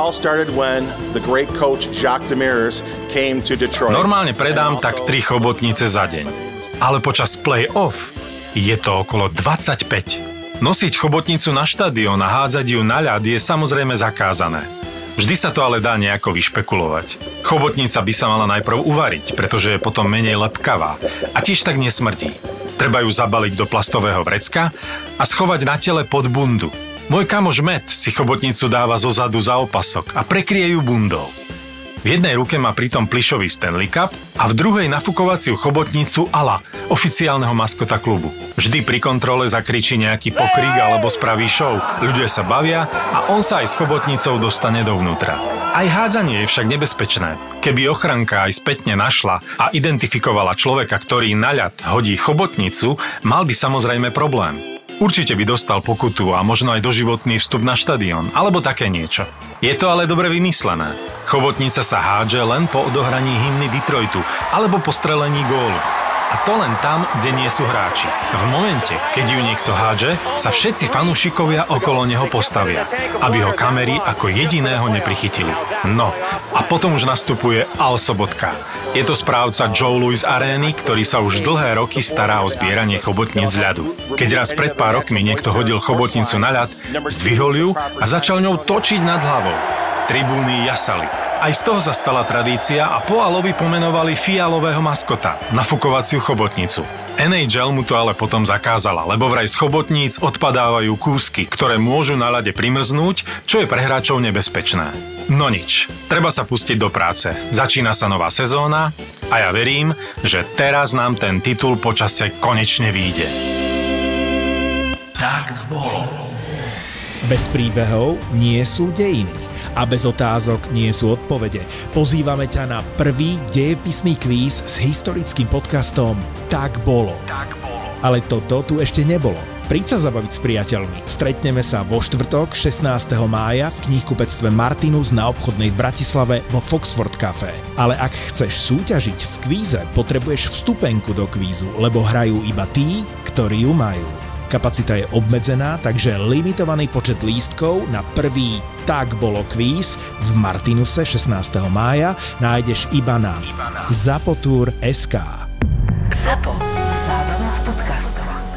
Normálne predám tak 3 chobotnice za deň. Ale počas play-off je to okolo 25. Nosiť chobotnicu na štadión a hádzať ju na ľad je samozrejme zakázané. Vždy sa to ale dá nejako vyšpekulovať. Chobotnica by sa mala najprv uvariť, pretože je potom menej lepkavá a tiež tak nesmrdí. Treba ju zabaliť do plastového vrecka a schovať na tele pod bundu. Môj kamoš Matt si chobotnicu dáva zozadu za opasok a prekrie ju bundou. V jednej ruke má pritom plyšový Stanley Cup a v druhej nafukovaciu chobotnicu Ala, oficiálneho maskota klubu. Vždy pri kontrole zakričí nejaký pokrik alebo spraví show. Ľudia sa bavia a on sa aj s chobotnicou dostane dovnútra. Aj hádzanie je však nebezpečné. Keby ochranka aj spätne našla a identifikovala človeka, ktorý na ľad hodí chobotnicu, mal by samozrejme problém. Určite by dostal pokutu a možno aj doživotný vstup na štadión, alebo také niečo. Je to ale dobre vymyslené. Chobotnica sa hádže len po odohraní hymny Detroitu, alebo po strelení gólu. A to len tam, kde nie sú hráči. V momente, keď ju niekto hádže, sa všetci fanúšikovia okolo neho postavia, aby ho kamery ako jediného neprichytili. No, a potom už nastupuje Al Sobotka. Je to správca Joe Louis arény, ktorý sa už dlhé roky stará o zbieranie chobotníc z ľadu. Keď raz pred pár rokmi niekto hodil chobotnicu na ľad, zdvihol ju a začal ňou točiť nad hlavou. Tribúny jasali. Aj z toho sa stala tradícia a po Alovi pomenovali fialového maskota, nafukovaciu chobotnicu. NHL mu to ale potom zakázala, lebo vraj z chobotníc odpadávajú kúsky, ktoré môžu na ľade primrznúť, čo je pre hráčov nebezpečné. No nič, treba sa pustiť do práce. Začína sa nová sezóna a ja verím, že teraz nám ten titul počasie konečne vyjde. Tak bolo. Bez príbehov nie sú dejiny. A bez otázok nie sú odpovede. Pozývame ťa na prvý dejepisný kvíz s historickým podcastom Tak bolo. Ale toto tu ešte nebolo. Príď sa zabaviť s priateľmi. Stretneme sa vo štvrtok 16. mája v knihkupectve Martinus na Obchodnej v Bratislave vo Foxford Café. Ale ak chceš súťažiť v kvíze, potrebuješ vstupenku do kvízu, lebo hrajú iba tí, ktorí ju majú. Kapacita je obmedzená, takže limitovaný počet lístkov na prvý Tak bolo kvíz v Martinuse 16. mája nájdeš iba na zapotur.sk. Zapo. Zábrná v podcastovách.